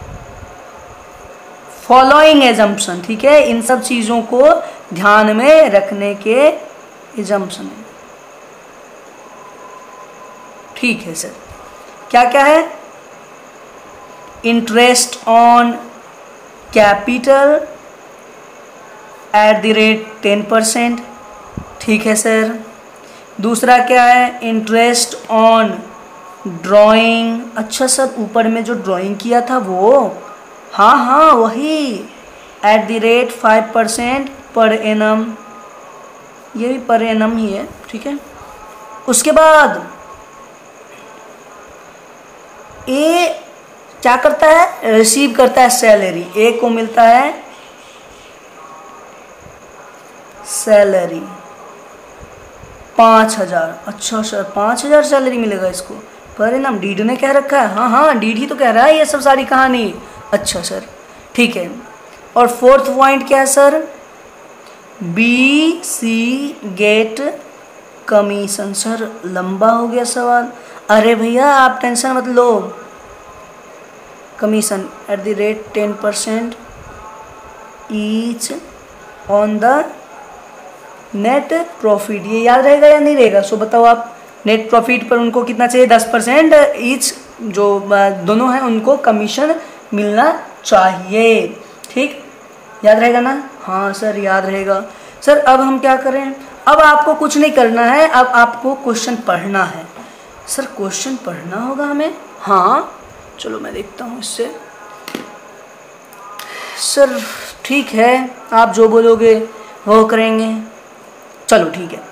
फॉलोइंग एजम्पशन, ठीक है। इन सब चीज़ों को ध्यान में रखने के एजम्पशन है, ठीक है सर। क्या क्या है? Interest on capital at the rate ten percent, ठीक है सर। दूसरा क्या है? Interest on drawing. अच्छा सर, ऊपर में जो ड्राइंग किया था वो, हाँ हाँ वही, at the rate five percent per annum, ये भी पर एनम ही है, ठीक है। उसके बाद ए क्या करता है? रिसीव करता है सैलरी। ए को मिलता है सैलरी पाँच हजार। अच्छा सर, पाँच हजार सैलरी मिलेगा इसको, पर एनम डीड ने कह रखा है। हाँ हाँ, डीड ही तो कह रहा है ये सब सारी कहानी। अच्छा सर, ठीक है। और फोर्थ पॉइंट क्या है sir? B C get commission. Sir लंबा हो गया सवाल। अरे भैया आप टेंशन मत लो। Commission at the rate ten percent each on the net profit, ये याद रहेगा या नहीं रहेगा? सो बताओ आप। नेट प्रॉफिट पर उनको कितना चाहिए? दस परसेंट ईच, जो दोनों हैं उनको कमीशन मिलना चाहिए, ठीक। याद रहेगा ना? हाँ सर याद रहेगा। सर अब हम क्या करें? अब आपको कुछ नहीं करना है, अब आपको क्वेश्चन पढ़ना है। सर क्वेश्चन पढ़ना होगा हमें? हाँ चलो मैं देखता हूँ इससे। सर ठीक है, आप जो बोलोगे वो करेंगे। चलो ठीक है।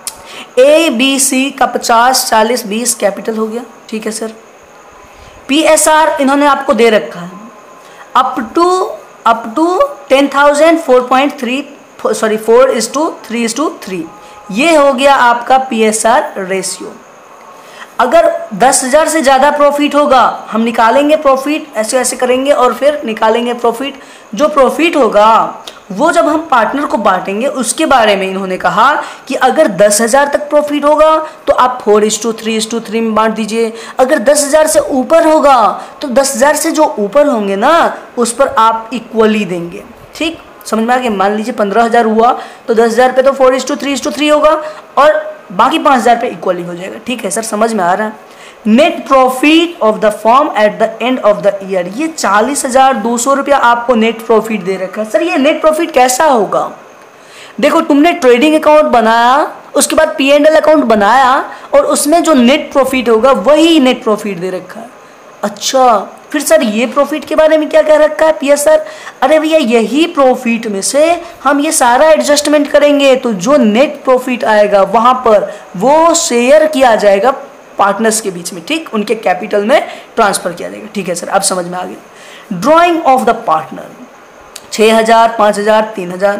ए बी सी का पचास चालीस बीस कैपिटल हो गया, ठीक है सर। पी एस आर इन्होंने आपको दे रखा है up to up to ten thousand four point three sorry four is to three is to three. ये हो गया आपका पी एस आर रेशियो। अगर दस हजार से ज़्यादा प्रॉफिट होगा, हम निकालेंगे प्रॉफिट, ऐसे ऐसे करेंगे और फिर निकालेंगे प्रॉफिट। जो प्रॉफिट होगा वो जब हम पार्टनर को बांटेंगे, उसके बारे में इन्होंने कहा कि अगर दस हजार तक प्रॉफिट होगा तो आप four is to three is to three में बांट दीजिए। अगर दस हजार से ऊपर होगा तो दस हजार से जो ऊपर होंगे ना उस पर आप इक्वली देंगे, ठीक। समझ में आ गया? मान लीजिए पंद्रह हजार हुआ तो दस हजार पे तो four is to three is to three होगा और बाकी पाँच हजार पे इक्वली हो जाएगा, ठीक है सर। समझ में आ रहा है? Net profit of the firm at the end of the year, ये चालीस हजार दो सौ रुपया आपको नेट प्रॉफिट दे रखा है। सर ये नेट प्रॉफिट कैसा होगा? देखो, तुमने ट्रेडिंग अकाउंट बनाया, उसके बाद पी एंड एल अकाउंट बनाया और उसमें जो नेट प्रॉफिट होगा वही नेट प्रॉफिट दे रखा है। अच्छा, फिर सर ये प्रॉफिट के बारे में क्या कह रखा है पी एस आर? अरे भैया यही प्रॉफिट में से हम ये सारा एडजस्टमेंट करेंगे तो जो नेट प्रॉफिट आएगा वहां पर वो शेयर किया जाएगा पार्टनर्स के बीच में, ठीक। उनके कैपिटल में ट्रांसफर किया जाएगा, ठीक है सर। अब समझ में आ गया। ड्रॉइंग ऑफ द पार्टनर छः हजार पाँच हजार तीन हजार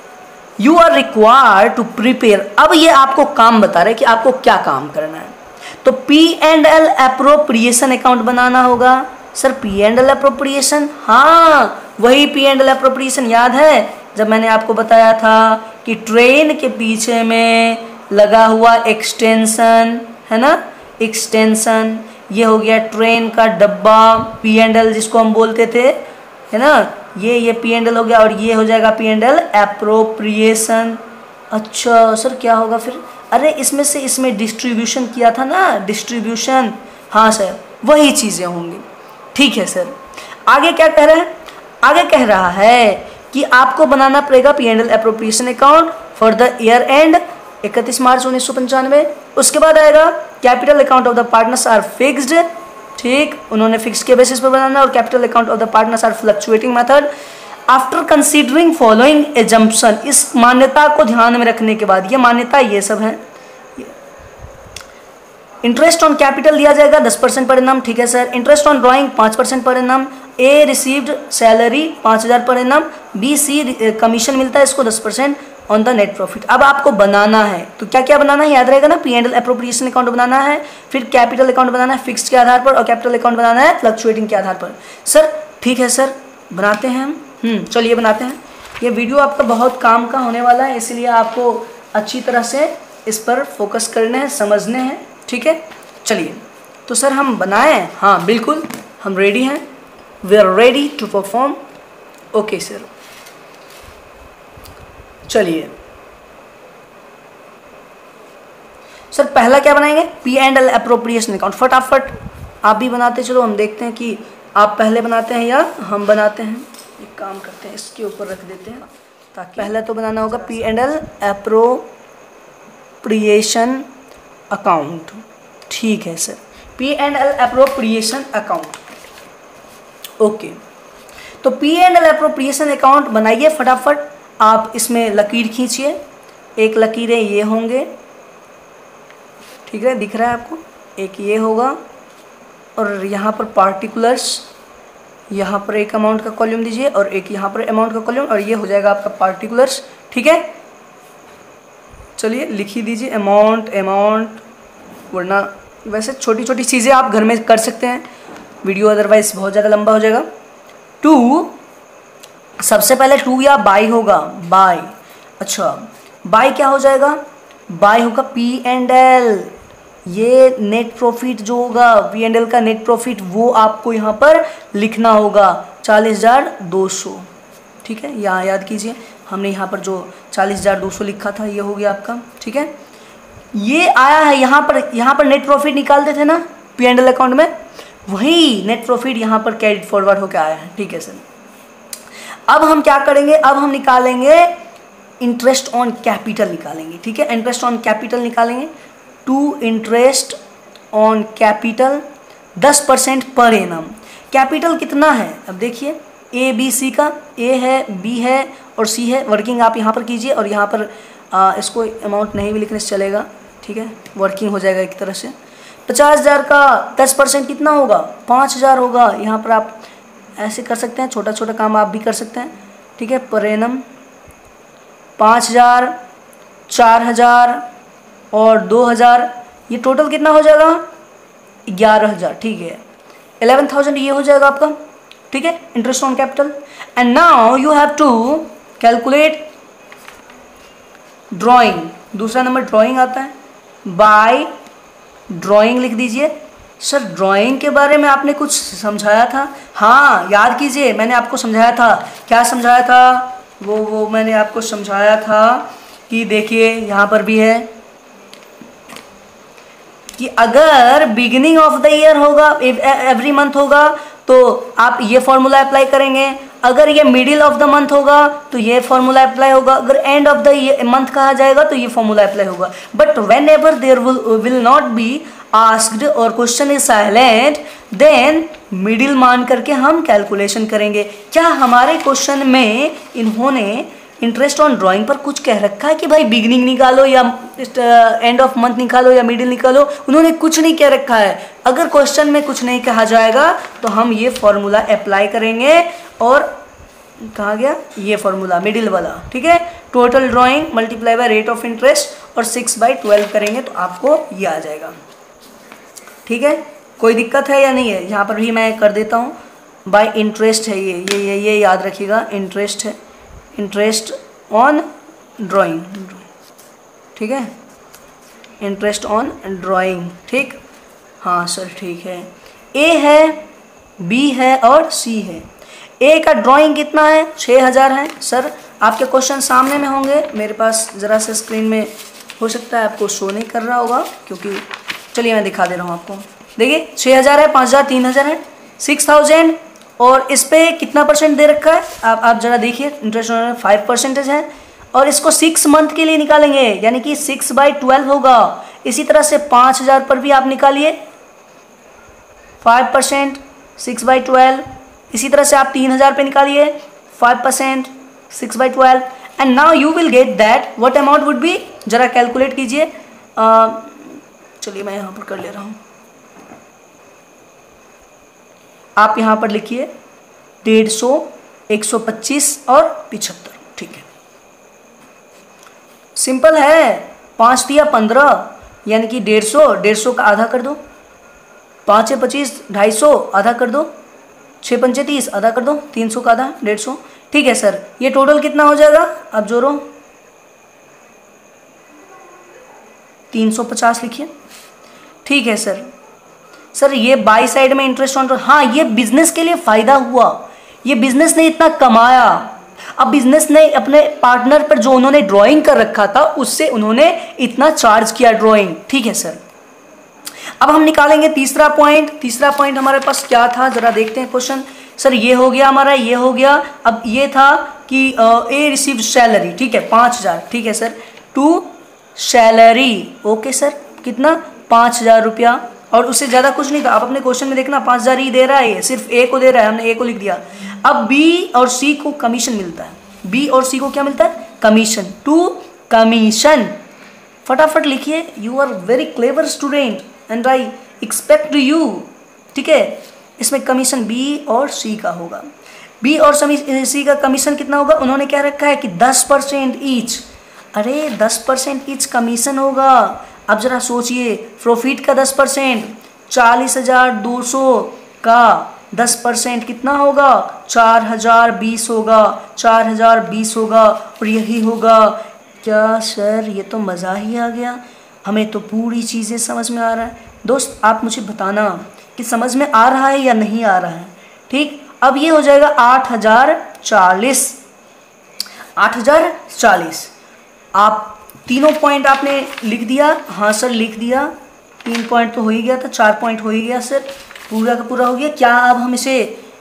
you are required to prepare. अब ये आपको काम बता रहे हैं कि आपको क्या काम करना है। तो P and L appropriation account बनाना होगा। Sir P and L appropriation, हाँ वही पी एंड एल एप्रोप्रिएशन याद है जब मैंने आपको बताया था कि ट्रेन के पीछे में लगा हुआ एक्सटेंशन है ना, एक्सटेंशन, ये हो गया ट्रेन का डब्बा, पी एंड एल जिसको हम बोलते थे, है ना, ये ये पी एंड एल हो गया और ये हो जाएगा पी एंड एल एप्रोप्रिएशन। अच्छा सर क्या होगा फिर? अरे इसमें से इसमें डिस्ट्रीब्यूशन किया था ना, डिस्ट्रीब्यूशन, हाँ सर वही चीज़ें होंगी। ठीक है सर, आगे क्या कह रहा है, आगे कह रहा है कि आपको बनाना पड़ेगा P and L appropriation account for the year end इकतीस मार्च उन्नीस सौ पंचानवे। उसके बाद आएगा capital account of the partners are fixed, ठीक, उन्होंने फिक्स के बेसिस पर बनाना, और capital account of the partners are fluctuating method. After considering following assumption, इस मान्यता को ध्यान में रखने के बाद, ये मान्यता ये सब है, इंटरेस्ट ऑन कैपिटल दिया जाएगा दस परसेंट पर एनम, ठीक है सर। इंटरेस्ट ऑन ड्राइंग पाँच percent per annum. A received salary पाँच हज़ार per annum. B C commission मिलता है इसको दस percent on the net profit. अब आपको बनाना है तो क्या क्या बनाना है, याद रहेगा ना, P and L appropriation account बनाना है, फिर कैपिटल अकाउंट बनाना है फिक्स्ड के आधार पर, और कैपिटल अकाउंट बनाना है फ्लक्चुएटिंग के आधार पर। सर ठीक है सर, बनाते हैं हम, हम्म चलिए बनाते हैं। ये वीडियो आपका बहुत काम का होने वाला है, इसलिए आपको अच्छी तरह से इस पर फोकस करने हैं, समझने हैं, ठीक है। चलिए तो सर हम बनाएं, हाँ बिल्कुल हम रेडी हैं, we are ready to perform. Okay sir, चलिए सर पहला क्या बनाएंगे, P and L appropriation account. फटाफट आप भी बनाते चलो, हम देखते हैं कि आप पहले बनाते हैं या हम बनाते हैं। एक काम करते हैं, इसके ऊपर रख देते हैं ताकि पहले तो बनाना होगा P and L appropriation account, ठीक है sir, P and L appropriation account. Okay, तो P and L appropriation account बनाइए फटाफट। आप इसमें लकीर खींचिए, एक लकीरें ये होंगे, ठीक है, दिख रहा है आपको, एक ये होगा, और यहाँ पर पार्टिकुलर्स, यहाँ पर एक अमाउंट का कॉलम दीजिए और एक यहाँ पर अमाउंट का कॉलम, और ये हो जाएगा आपका पार्टिकुलर्स, ठीक है। चलिए लिख ही दीजिए अमाउंट अमाउंट, वरना वैसे छोटी छोटी चीज़ें आप घर में कर सकते हैं, वीडियो अदरवाइज बहुत ज़्यादा लंबा हो जाएगा। टू, सबसे पहले टू या बाई होगा, बाई, अच्छा बाई क्या हो जाएगा, बाई होगा पी एंड एल, ये नेट प्रॉफिट जो होगा पी एंड एल का नेट प्रॉफिट वो आपको यहाँ पर लिखना होगा चालीस हज़ार दो सौ, ठीक है, यहाँ याद कीजिए हमने यहाँ पर जो चालीस हज़ार दो सौ लिखा था ये हो गया आपका, ठीक है। ये आया है यहाँ पर, यहाँ पर नेट प्रॉफिट निकालते थे ना पी एंड एल अकाउंट में, वही नेट प्रॉफिट यहाँ पर कैरिड फॉरवर्ड होकर आया है, ठीक है सर। अब हम क्या करेंगे, अब हम निकालेंगे इंटरेस्ट ऑन कैपिटल निकालेंगे, ठीक है, इंटरेस्ट ऑन कैपिटल निकालेंगे। टू इंटरेस्ट ऑन कैपिटल दस परसेंट पर एनम। कैपिटल कितना है, अब देखिए ए बी सी का, ए है, बी है और सी है, वर्किंग आप यहाँ पर कीजिए, और यहाँ पर आ, इसको अमाउंट नहीं भी लिखने से चलेगा, ठीक है, वर्किंग हो जाएगा एक तरह से। पचास हज़ार का दस परसेंट कितना होगा, पाँच हज़ार होगा, यहाँ पर आप ऐसे कर सकते हैं, छोटा छोटा काम आप भी कर सकते हैं, ठीक है। पर एनम पाँच हज़ार, चार हज़ार और दो हज़ार, ये टोटल कितना हो जाएगा, ग्यारह हज़ार, ठीक है, एलेवन थाउजेंड ये हो जाएगा आपका, ठीक है, interest on capital. And now you have to calculate drawing, दूसरा नंबर ड्राइंग आता है, बाय ड्राइंग लिख दीजिए। सर ड्राइंग के बारे में आपने कुछ समझाया था, हाँ याद कीजिए मैंने आपको समझाया था, क्या समझाया था, वो वो मैंने आपको समझाया था कि देखिए यहाँ पर भी है कि अगर बिगिनिंग ऑफ द ईयर होगा, एवरी मंथ होगा, तो आप ये फॉर्मूला अप्लाई करेंगे, अगर ये मिडिल ऑफ द मंथ होगा तो ये फॉर्मूला अप्लाई होगा, अगर एंड ऑफ द मंथ कहा जाएगा तो ये फॉर्मूला अप्लाई होगा। But whenever there will not be asked और question is silent, then middle मान करके हम कैलकुलेशन करेंगे। क्या हमारे क्वेश्चन में इन्होंने इंटरेस्ट ऑन ड्राइंग पर कुछ कह रखा है कि भाई बिगिनिंग निकालो या एंड ऑफ मंथ निकालो या मिडिल निकालो, उन्होंने कुछ नहीं कह रखा है। अगर क्वेश्चन में कुछ नहीं कहा जाएगा तो हम ये फॉर्मूला अप्लाई करेंगे, और कहा गया ये फॉर्मूला मिडिल वाला, ठीक है, total drawing multiply by rate of interest और सिक्स बाई ट्वेल्व करेंगे तो आपको ये आ जाएगा, ठीक है। कोई दिक्कत है या नहीं है, यहाँ पर भी मैं कर देता हूँ, बाय इंटरेस्ट है ये ये ये ये याद रखिएगा, इंटरेस्ट है, इंटरेस्ट ऑन ड्राइंग, ठीक है, इंटरेस्ट ऑन ड्राइंग, ठीक, हाँ सर ठीक है। ए है, बी है और सी है। ए का ड्राइंग कितना है, छः हज़ार है। सर आपके क्वेश्चन सामने में होंगे, मेरे पास ज़रा से स्क्रीन में हो सकता है आपको शो नहीं कर रहा होगा, क्योंकि चलिए मैं दिखा दे रहा हूँ आपको। देखिए छः हज़ार है, पाँच हज़ार, तीन हज़ार है, सिक्स थाउजेंड, और इस पे कितना परसेंट दे रखा है आप आप जरा देखिए, इंटरेस्ट फाइव परसेंटेज है, और इसको सिक्स मंथ के लिए निकालेंगे, यानी कि सिक्स बाई ट्वेल्व होगा। इसी तरह से पाँच हज़ार पर भी आप निकालिए five percent, six by twelve. इसी तरह से आप तीन हज़ार पे निकालिए five percent, six by twelve, and now you will get that what amount would be, जरा कैलकुलेट कीजिए। चलिए मैं यहाँ पर कर ले रहा हूँ, आप यहाँ पर लिखिए डेढ़ सौ, एक सौ पच्चीस और पिछहत्तर, ठीक है, सिंपल है। पाँच दिया पंद्रह, यानी कि डेढ़ सौ, डेढ़ सौ का आधा कर दो, पाँच है पच्चीस, ढाई सौ आधा कर दो, छः पंचे तीस आधा कर दो, तीन सौ का आधा डेढ़ सौ, ठीक है सर। ये टोटल कितना हो जाएगा, अब जोड़ो, तीन सौ पचास लिखिए, ठीक है सर। सर ये बाई साइड में इंटरेस्ट ऑन, हाँ ये बिजनेस के लिए फायदा हुआ, ये बिजनेस ने इतना कमाया। अब बिजनेस ने अपने पार्टनर पर जो उन्होंने ड्राइंग कर रखा था उससे उन्होंने इतना चार्ज किया ड्राइंग, ठीक है सर। अब हम निकालेंगे तीसरा पॉइंट। तीसरा पॉइंट हमारे पास क्या था, जरा देखते हैं क्वेश्चन। सर ये हो गया हमारा, ये हो गया। अब ये था कि ए रिसीव सैलरी, ठीक है, पाँच हज़ार, ठीक है sir, to salary, okay sir, कितना, पाँच हज़ार रुपया, और उससे ज़्यादा कुछ नहीं था। आप अपने क्वेश्चन में देखना, पाँच हज़ार ही दे रहा है, ये सिर्फ ए को दे रहा है, हमने ए को लिख दिया। अब बी और सी को कमीशन मिलता है, बी और सी को क्या मिलता है, कमीशन, टू कमीशन, फटाफट लिखिए, you are very clever student and I expect you, ठीक है। इसमें कमीशन बी और सी का होगा, बी और सी का कमीशन कितना होगा, उन्होंने क्या रखा है कि दस परसेंट ईच, अरे दस परसेंट ईच कमीशन होगा। अब जरा सोचिए, प्रॉफिट का दस परसेंट, चालीस हजार दो सौ का दस परसेंट कितना होगा, चार हजार बीस होगा, चार हजार बीस होगा, और यही होगा। क्या सर ये तो मज़ा ही आ गया, हमें तो पूरी चीज़ें समझ में आ रहा है। दोस्त आप मुझे बताना कि समझ में आ रहा है या नहीं आ रहा है, ठीक। अब ये हो जाएगा आठ हजार चालीस, आठ हजार चालीस। आप तीनों पॉइंट आपने लिख दिया, हाँ सर लिख दिया, तीन पॉइंट तो हो ही गया था, चार पॉइंट हो ही गया सर, पूरा का पूरा हो गया। क्या अब हम इसे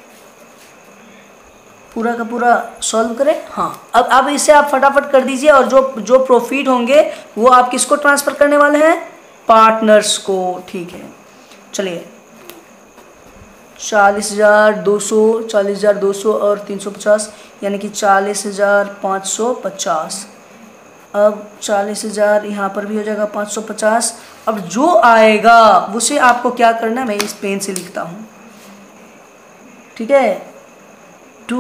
पूरा का पूरा सॉल्व करें, हाँ। अब अब इसे आप फटाफट कर दीजिए, और जो जो प्रॉफिट होंगे वो आप किसको ट्रांसफ़र करने वाले हैं, पार्टनर्स को, ठीक है। चलिए चालीस हज़ार दो सौ, चालीस हज़ार दो सौ और तीन सौ पचास, यानी कि चालीस हज़ार पाँच सौ पचास। अब चालीस हज़ार यहाँ पर भी हो जाएगा पाँच सौ पचास। अब जो आएगा उसे आपको क्या करना है, मैं इस पेन से लिखता हूँ, ठीक है, to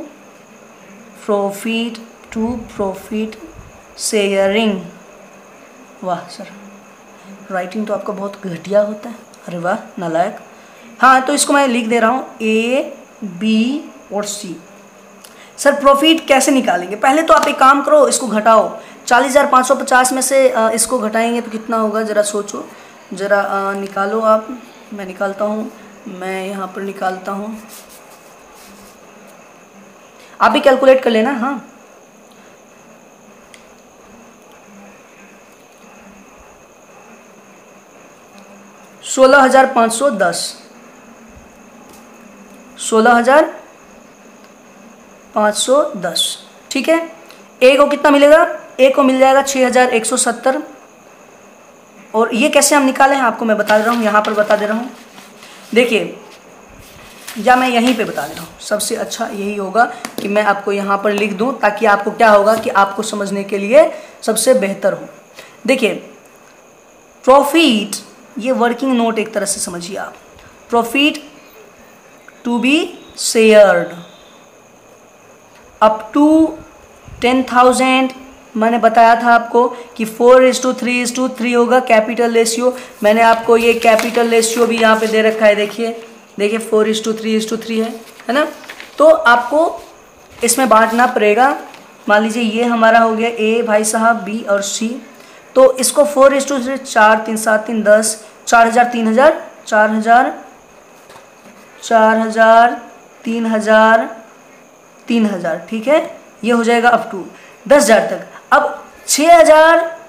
profit, to profit sharing. वाह सर, राइटिंग तो आपका बहुत घटिया होता है, अरे वाह नालायक। हाँ तो इसको मैं लिख दे रहा हूँ, ए बी और सी। सर प्रॉफिट कैसे निकालेंगे, पहले तो आप एक काम करो, इसको घटाओ, चालीस हज़ार पाँच सौ पचास में से इसको घटाएंगे तो कितना होगा, ज़रा सोचो, ज़रा निकालो आप, मैं निकालता हूँ, मैं यहाँ पर निकालता हूँ, आप भी कैलकुलेट कर लेना, हाँ। सोलह हजार पाँच सौ दस, सोलह हजार पाँच सौ दस, ठीक है। ए को कितना मिलेगा, ए को मिल जाएगा छः हजार एक सौ सत्तर। और ये कैसे हम निकाले हैं आपको मैं बता दे रहा हूँ, यहाँ पर बता दे रहा हूँ, देखिए, या मैं यहीं पे बता दे रहा हूँ, सबसे अच्छा यही होगा कि मैं आपको यहाँ पर लिख दूँ, ताकि आपको क्या होगा कि आपको समझने के लिए सबसे बेहतर हो। देखिए प्रॉफिट, ये वर्किंग नोट एक तरह से समझिए आप, profit to be shared up to ten thousand. मैंने बताया था आपको कि four is to three is to three होगा कैपिटल रेशियो। मैंने आपको ये कैपिटल रेशियो भी यहाँ पे दे रखा है, देखिए देखिए four is to three is to three है है ना। तो आपको इसमें बांटना पड़ेगा। मान लीजिए ये हमारा हो गया ए भाई साहब, बी और सी, तो इसको फोर इज टू थ्री, चार तीन सात तीन दस, चार हज़ार तीन हज़ार चार हज़ार चार हज़ार तीन हज़ार तीन हज़ार ठीक है, ये हो जाएगा अप टू दस हज़ार तक। अब छः हज़ार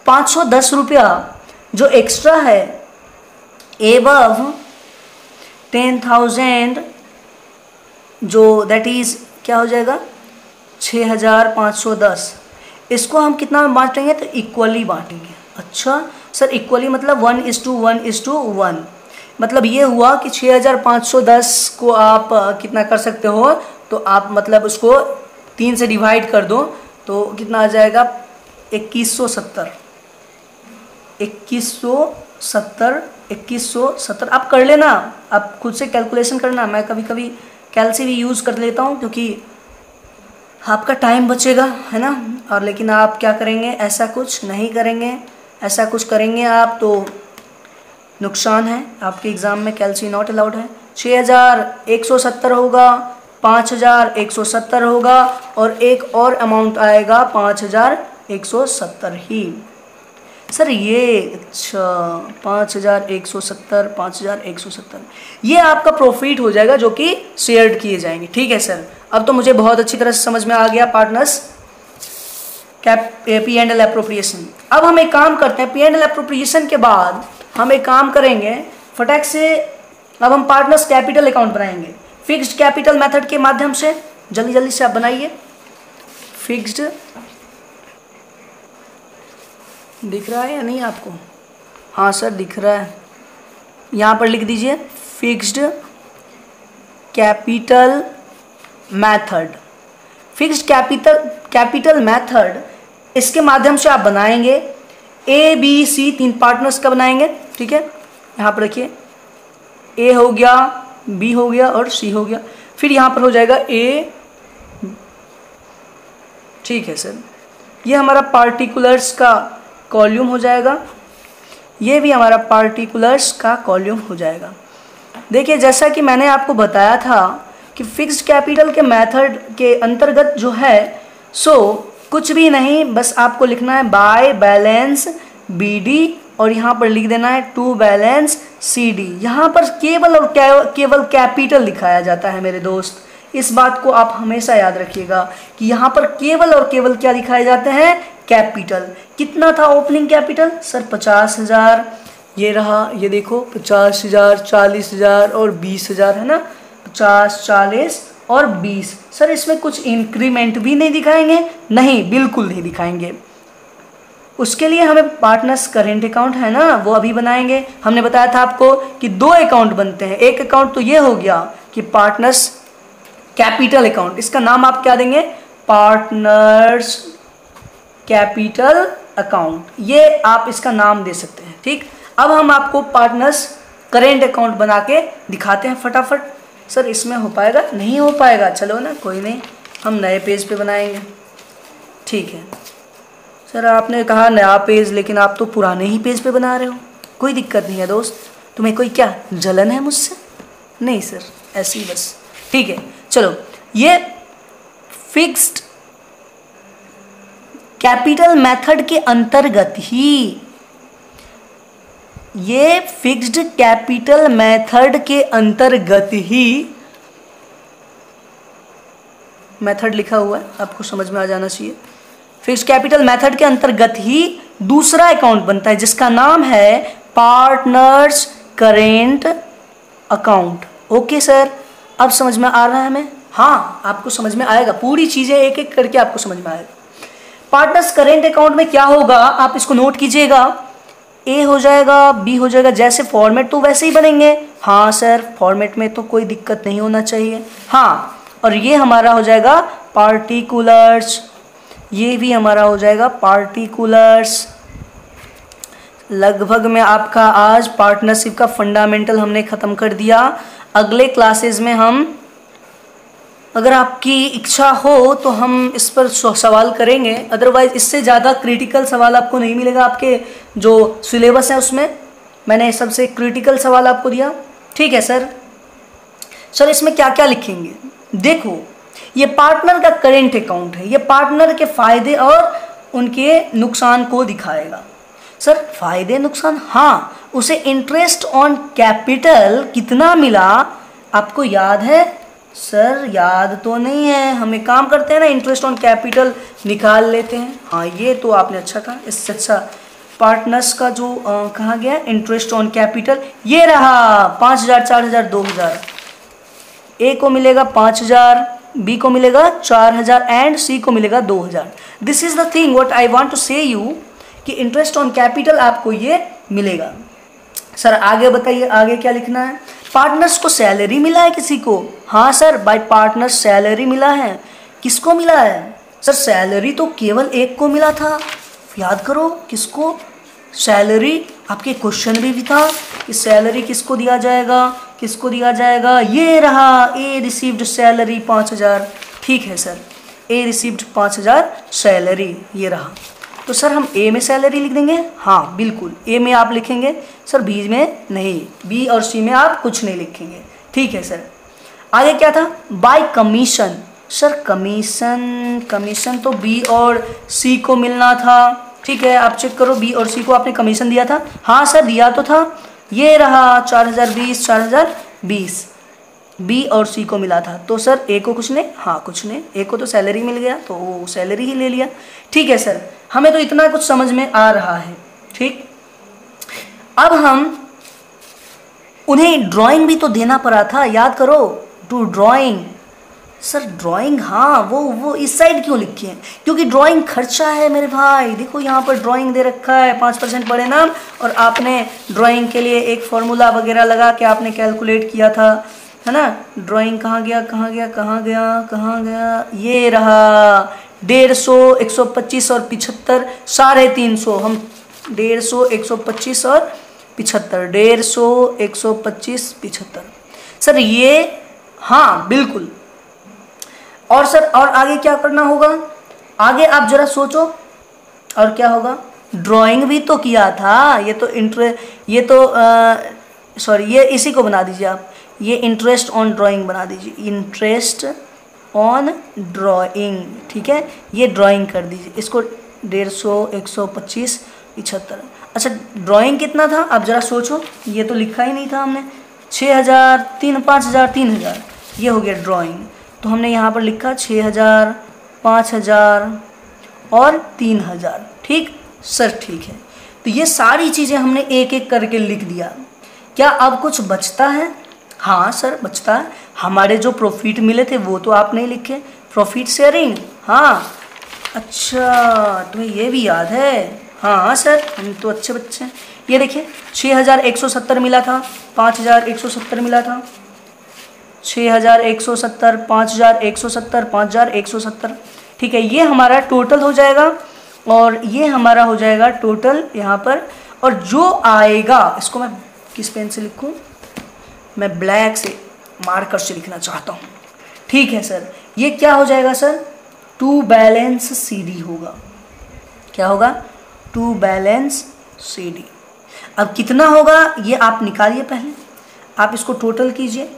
पाँच सौ दस रुपया जो एक्स्ट्रा है एबव टेन थाउजेंड, जो दैट इज़ क्या हो जाएगा छः हज़ार पाँच सौ दस, इसको हम कितना में बांटेंगे तो इक्वली बांटेंगे। अच्छा सर इक्वली मतलब one is to one is to one, मतलब ये हुआ कि छः हज़ार पाँच सौ दस को आप कितना कर सकते हो, तो आप मतलब उसको तीन से डिवाइड कर दो तो कितना आ जाएगा इक्कीस सौ सत्तर, इक्कीस सौ सत्तर, इक्कीस सौ सत्तर। आप कर लेना, आप खुद से कैलकुलेशन करना, मैं कभी कभी कैलसी भी यूज़ कर लेता हूँ क्योंकि आपका टाइम बचेगा, है ना। और लेकिन आप क्या करेंगे, ऐसा कुछ नहीं करेंगे, ऐसा कुछ करेंगे आप तो नुकसान है, आपके एग्ज़ाम में कैलसी नॉट अलाउड है। छः हज़ार एक सौ सत्तर होगा, पाँच हज़ार एक सौ सत्तर होगा और एक और अमाउंट आएगा पाँच हज़ार एक सौ सत्तर ही। सर ये अच्छा पाँच हज़ार एक सौ सत्तर, पाँच हज़ार एक सौ सत्तर ये आपका प्रॉफिट हो जाएगा जो कि शेयर्ड किए जाएंगे। ठीक है सर, अब तो मुझे बहुत अच्छी तरह से समझ में आ गया partners cap P and L appropriation. अब हम एक काम करते हैं, पी एंड एल एप्रोप्रिएशन के बाद हम एक काम करेंगे फटाक से, अब हम पार्टनर्स कैपिटल अकाउंट बनाएंगे फिक्स्ड कैपिटल मेथड के माध्यम से। जल्दी जल्दी से आप बनाइए। फिक्स्ड दिख रहा है या नहीं आपको? हाँ सर दिख रहा है, यहाँ पर लिख दीजिए fixed capital method. Fixed capital capital method इसके माध्यम से आप बनाएंगे ए बी सी, तीन पार्टनर्स का बनाएंगे। ठीक है, यहाँ पर रखिए ए हो गया, बी हो गया और सी हो गया, फिर यहाँ पर हो जाएगा ए। ठीक है सर, ये हमारा पार्टिकुलर्स का कॉल्यूम हो जाएगा, ये भी हमारा पार्टिकुलर्स का कॉल्यूम हो जाएगा। देखिए जैसा कि मैंने आपको बताया था कि फिक्स्ड कैपिटल के मेथड के अंतर्गत जो है सो कुछ भी नहीं, बस आपको लिखना है बाय बैलेंस बी डी और यहाँ पर लिख देना है टू बैलेंस सी डी। यहाँ पर केवल और केवल कैपिटल दिखाया जाता है मेरे दोस्त, इस बात को आप हमेशा याद रखिएगा कि यहाँ पर केवल और केवल क्या दिखाए जाते हैं, कैपिटल। कितना था ओपनिंग कैपिटल सर? पचास हज़ार, ये रहा, ये देखो पचास हज़ार, चालीस हज़ार और बीस हज़ार, है ना, पचास, चालीस और बीस। सर इसमें कुछ इंक्रीमेंट भी नहीं दिखाएंगे? नहीं, बिल्कुल नहीं दिखाएंगे। उसके लिए हमें पार्टनर्स करेंट अकाउंट है ना, वो अभी बनाएंगे। हमने बताया था आपको कि दो अकाउंट बनते हैं, एक अकाउंट तो ये हो गया कि पार्टनर्स कैपिटल अकाउंट, इसका नाम आप क्या देंगे, पार्टनर्स कैपिटल अकाउंट, ये आप इसका नाम दे सकते हैं। ठीक, अब हम आपको पार्टनर्स करेंट अकाउंट बना के दिखाते हैं फटाफट। सर इसमें हो पाएगा? नहीं हो पाएगा, चलो ना कोई नहीं, हम नए पेज पे बनाएंगे। ठीक है सर, आपने कहा नया पेज, लेकिन आप तो पुराने ही पेज पे बना रहे हो। कोई दिक्कत नहीं है दोस्त, तुम्हें कोई क्या जलन है मुझसे? नहीं सर, ऐसे ही बस। ठीक है चलो, ये फिक्स्ड कैपिटल मेथड के अंतर्गत ही, ये फिक्स्ड कैपिटल मेथड के अंतर्गत ही मेथड लिखा हुआ है, आपको समझ में आ जाना चाहिए। फिक्स्ड कैपिटल मेथड के अंतर्गत ही दूसरा अकाउंट बनता है जिसका नाम है partners current account. Okay sir, अब समझ में आ रहा है हमें? हाँ, आपको समझ में आएगा, पूरी चीजें एक एक करके आपको समझ में आएगा। पार्टनर्स करेंट अकाउंट में क्या होगा, आप इसको नोट कीजिएगा। ए हो जाएगा, बी हो जाएगा, जैसे फॉर्मेट तो वैसे ही बनेंगे। हाँ सर, फॉर्मेट में तो कोई दिक्कत नहीं होना चाहिए। हाँ, और ये हमारा हो जाएगा पार्टिकुलर्स, ये भी हमारा हो जाएगा पार्टिकुलर्स। लगभग में आपका आज पार्टनरशिप का फंडामेंटल हमने ख़त्म कर दिया। अगले क्लासेस में हम, अगर आपकी इच्छा हो तो हम इस पर सवाल करेंगे, अदरवाइज इससे ज़्यादा क्रिटिकल सवाल आपको नहीं मिलेगा। आपके जो सिलेबस है उसमें मैंने सबसे क्रिटिकल सवाल आपको दिया। ठीक है सर। सर इसमें क्या क्या लिखेंगे? देखो, ये पार्टनर का करेंट अकाउंट है, ये पार्टनर के फायदे और उनके नुकसान को दिखाएगा। सर फायदे नुकसान, हाँ, उसे इंटरेस्ट ऑन कैपिटल कितना मिला आपको याद है? सर याद तो नहीं है, हम एक काम करते हैं ना, इंटरेस्ट ऑन कैपिटल निकाल लेते हैं। हाँ ये तो आपने अच्छा कहा, इससे अच्छा पार्टनर्स का जो आ, कहाँ गया, इंटरेस्ट ऑन कैपिटल, ये रहा पाँच हजार, चार हजार, दो हजार। ए को मिलेगा पाँच हजार, बी को मिलेगा चार हजार एंड सी को मिलेगा दो हजार। This is the thing what I want to say you कि इंटरेस्ट ऑन कैपिटल आपको ये मिलेगा। सर आगे बताइए, आगे क्या लिखना है। पार्टनर्स को सैलरी मिला है किसी को? हाँ सर, बाय पार्टनर्स सैलरी मिला है। किसको मिला है सर? सैलरी तो केवल एक को मिला था। याद करो किसको, सैलरी आपके क्वेश्चन में भी था कि सैलरी किसको दिया जाएगा, किसको दिया जाएगा, ये रहा ए रिसीव्ड सैलरी पाँच हजार। ठीक है सर, ए रिसीव्ड पाँच हजार सैलरी, ये रहा। तो सर हम ए में सैलरी लिख देंगे? हाँ बिल्कुल, ए में आप लिखेंगे सर, बी में नहीं, बी और सी में आप कुछ नहीं लिखेंगे। ठीक है सर, आगे क्या था, by commission. Sir commission, commission तो बी और सी को मिलना था। ठीक है, आप चेक करो बी और सी को आपने कमीशन दिया था। हाँ सर दिया तो था, ये रहा चार हजार बीस, चार हजार बीस, बी और सी को मिला था। तो सर ए को कुछ नहीं, हाँ कुछ नहीं, ए को तो सैलरी मिल गया तो वो सैलरी ही ले लिया। ठीक है सर, हमें तो इतना कुछ समझ में आ रहा है। ठीक, अब हम उन्हें ड्राइंग भी तो देना पड़ा था, याद करो, टू ड्राइंग। सर ड्राइंग, हाँ वो वो इस साइड क्यों लिखी है? क्योंकि ड्राइंग खर्चा है मेरे भाई। देखो यहाँ पर ड्राइंग दे रखा है, पाँच परसेंट पड़े नाम, और आपने ड्राइंग के लिए एक फॉर्मूला वगैरह लगा के आपने कैलकुलेट किया था, है ना। ड्राइंग कहाँ गया, कहाँ गया, कहाँ गया, कहाँ गया, ये रहा डेढ़ सौ, एक सौ पच्चीस और पिछहत्तर, साढ़े तीन सौ। हम डेढ़ सौ, एक सौ पच्चीस और पिछहत्तर, डेढ़ सौ, एक सौ पच्चीस, पिछहत्तर। सर ये, हाँ बिल्कुल। और सर और आगे क्या करना होगा? आगे आप जरा सोचो, और क्या होगा? ड्राइंग भी तो किया था, ये तो इंट्रे ये तो सॉरी ये इसी को बना दीजिए आप, ये इंटरेस्ट ऑन ड्राइंग बना दीजिए, इंटरेस्ट ऑन ड्राइंग। ठीक है, ये ड्राइंग कर दीजिए, इसको डेढ़ सौ, एक सौ पच्चीस, पिछहत्तर। अच्छा ड्राइंग कितना था आप जरा सोचो, ये तो लिखा ही नहीं था हमने। छः हज़ार, तीन पाँच हज़ार, तीन हज़ार, ये हो गया ड्राइंग। तो हमने यहाँ पर लिखा छः हज़ार, पाँच हज़ार और तीन हज़ार। ठीक सर, ठीक है। तो ये सारी चीज़ें हमने एक एक करके लिख दिया। क्या अब कुछ बचता है? हाँ सर बचता है। हमारे जो प्रॉफिट मिले थे वो तो आप नहीं लिखे, प्रॉफिट शेयरिंग। हाँ अच्छा, तुम्हें ये भी याद है? हाँ सर, हम तो अच्छे बच्चे हैं। ये देखिए छः हज़ार एक सौ सत्तर मिला था, पाँच हज़ार एक सौ सत्तर मिला था, छः हज़ार एक सौ सत्तर, पाँच हज़ार एक सौ सत्तर, पाँच हज़ार एक सौ सत्तर। ठीक है, ये हमारा टोटल हो जाएगा, और ये हमारा हो जाएगा टोटल यहाँ पर। और जो आएगा, इसको मैं किस पेन से लिखूँ? मैं ब्लैक से, मार्कर से लिखना चाहता हूँ। ठीक है सर, ये क्या हो जाएगा sir? To balance C D होगा। क्या होगा? To balance C D. अब कितना होगा ये आप निकालिए, पहले आप इसको टोटल कीजिए।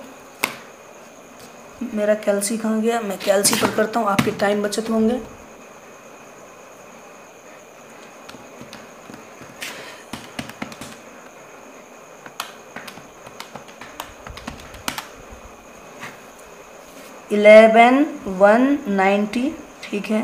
मेरा कैलसी कहाँ गया? मैं कैलसी पर करता हूँ, आपके टाइम बचत होंगे। Eleven one ninety. ठीक है,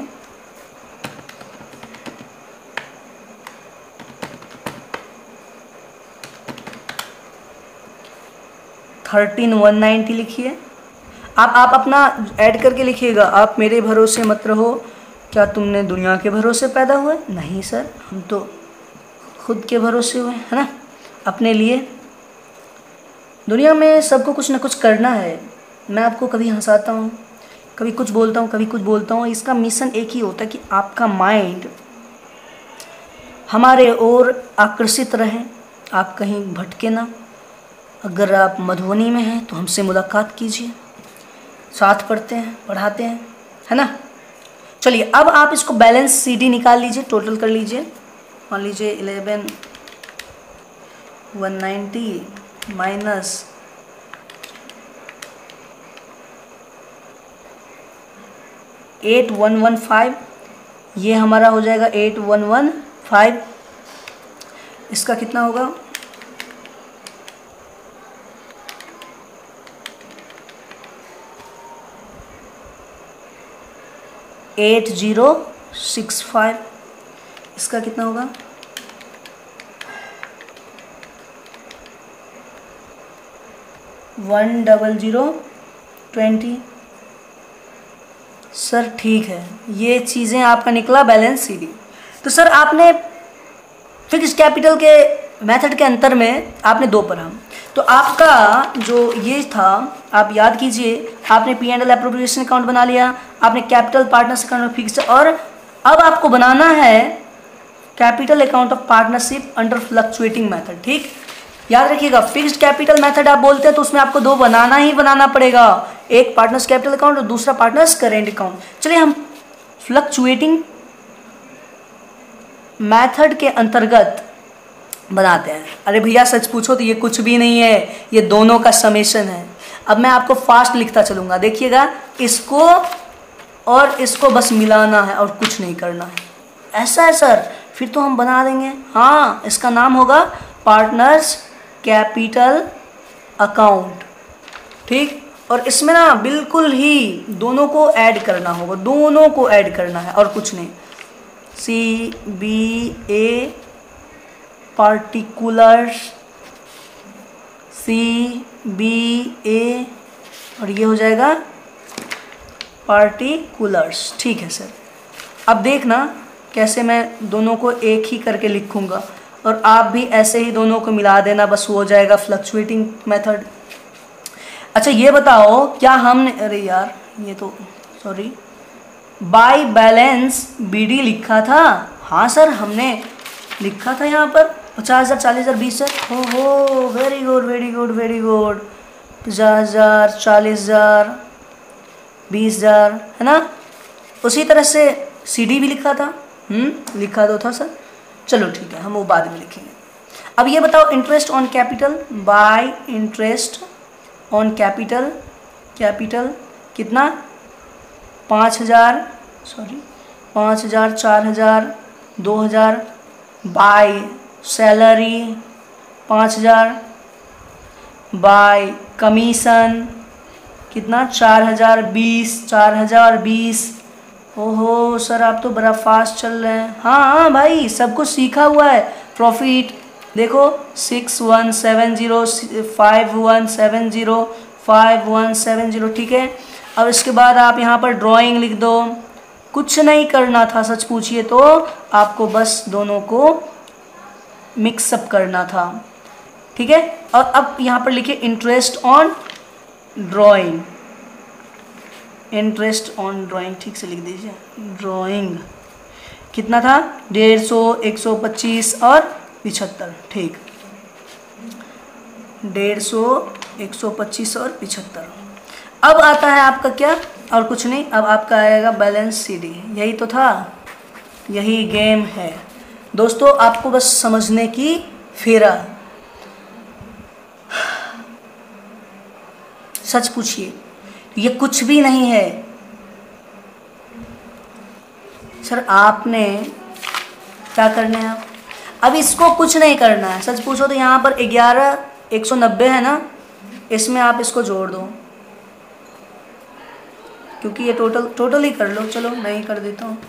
थर्टीन वन नाइन्टी लिखिए। आप आप अपना ऐड करके लिखिएगा। आप मेरे भरोसे मत रहो, क्या तुमने दुनिया के भरोसे पैदा हुए? नहीं सर, हम तो खुद के भरोसे हुए, है ना, अपने लिए। दुनिया में सबको कुछ ना कुछ करना है। मैं आपको कभी हंसाता हूँ, कभी कुछ बोलता हूँ, कभी कुछ बोलता हूँ। इसका मिशन एक ही होता है कि आपका माइंड हमारे ओर आकर्षित रहे, आप कहीं भटके ना। अगर आप मधुबनी में हैं तो हमसे मुलाकात कीजिए, साथ पढ़ते हैं, पढ़ाते हैं, है ना। चलिए अब आप इसको बैलेंस सीडी निकाल लीजिए, टोटल कर लीजिए। मान लीजिए eleven one ninety minus eight one one five, ये हमारा हो जाएगा एट वन वन फाइव। इसका कितना होगा? Eight zero six five. इसका कितना होगा? One double zero twenty. Sir ठीक है, ये चीज़ें आपका निकला बैलेंस सी डी। तो सर आपने फिक्स कैपिटल के मेथड के अंतर में आपने दो पढ़ा, तो आपका जो ये था आप याद कीजिए, आपने P and L appropriation account बना लिया, आपने कैपिटल पार्टनर्स अकाउंट फिक्स, और अब आपको बनाना है capital account of partnership under fluctuating method. ठीक, याद रखिएगा, फिक्स्ड कैपिटल मेथड आप बोलते हैं तो उसमें आपको दो बनाना ही बनाना पड़ेगा, एक पार्टनर्स कैपिटल अकाउंट और दूसरा पार्टनर्स करेंट अकाउंट। चलिए हम फ्लक्चुएटिंग मेथड के अंतर्गत बनाते हैं। अरे भैया सच पूछो तो ये कुछ भी नहीं है, ये दोनों का समेशन है। अब मैं आपको फास्ट लिखता चलूंगा, देखिएगा, इसको और इसको बस मिलाना है और कुछ नहीं करना है। ऐसा है सर, फिर तो हम बना देंगे। हाँ, इसका नाम होगा पार्टनर्स कैपिटल अकाउंट। ठीक, और इसमें ना बिल्कुल ही दोनों को ऐड करना होगा, दोनों को ऐड करना है और कुछ नहीं। C B A particulars, C B A, और ये हो जाएगा पार्टिकुलर्स। ठीक है सर, अब देखना कैसे मैं दोनों को एक ही करके लिखूंगा, और आप भी ऐसे ही दोनों को मिला देना, बस हो जाएगा फ्लक्चुएटिंग मेथड। अच्छा ये बताओ, क्या हमने, अरे यार ये तो sorry, by balance B D लिखा था? हाँ सर, हमने लिखा था यहाँ पर पचास हज़ार, चालीस हज़ार, बीस हज़ार। हो हो, very good very good very good. पचास हज़ार, चालीस हज़ार, बीस हज़ार, है ना? उसी तरह से सी डी भी लिखा था। हम्म लिखा तो था सर, चलो ठीक है, हम वो बाद में लिखेंगे। अब ये बताओ, interest on capital, by interest on capital, capital कितना? पाँच हज़ार, सॉरी पाँच हज़ार, चार हज़ार, दो हज़ार। बाय सैलरी पाँच हज़ार, बाय कमीशन कितना? चार हज़ार बीस, चार हज़ार बीस। ओहो सर, आप तो बड़ा फास्ट चल रहे हैं। हाँ हाँ भाई, सब कुछ सीखा हुआ है। प्रॉफिट देखो, six one seven zero, five one seven zero, five one seven zero. ठीक है, अब इसके बाद आप यहाँ पर ड्राइंग लिख दो, कुछ नहीं करना था सच पूछिए तो, आपको बस दोनों को मिक्सअप करना था। ठीक है, और अब यहाँ पर लिखिए interest on drawing, interest on drawing, ठीक से लिख दीजिए। ड्राइंग कितना था? डेढ़ सौ, एक सौ पच्चीस और पिछहत्तर। ठीक, डेढ़ सौ, एक सौ पच्चीस और पिछहत्तर। अब आता है आपका क्या, और कुछ नहीं, अब आपका आएगा बैलेंस सी डी। यही तो था, यही गेम है दोस्तों, आपको बस समझने की फेरा। सच पूछिए, ये कुछ भी नहीं है सर। आपने क्या करना है, अब इसको कुछ नहीं करना है। सच पूछो तो यहाँ पर ग्यारह, एक सौ नब्बे है ना, इसमें आप इसको जोड़ दो, क्योंकि ये टोटल टोटल ही कर लो। चलो मैं ही कर देता हूँ।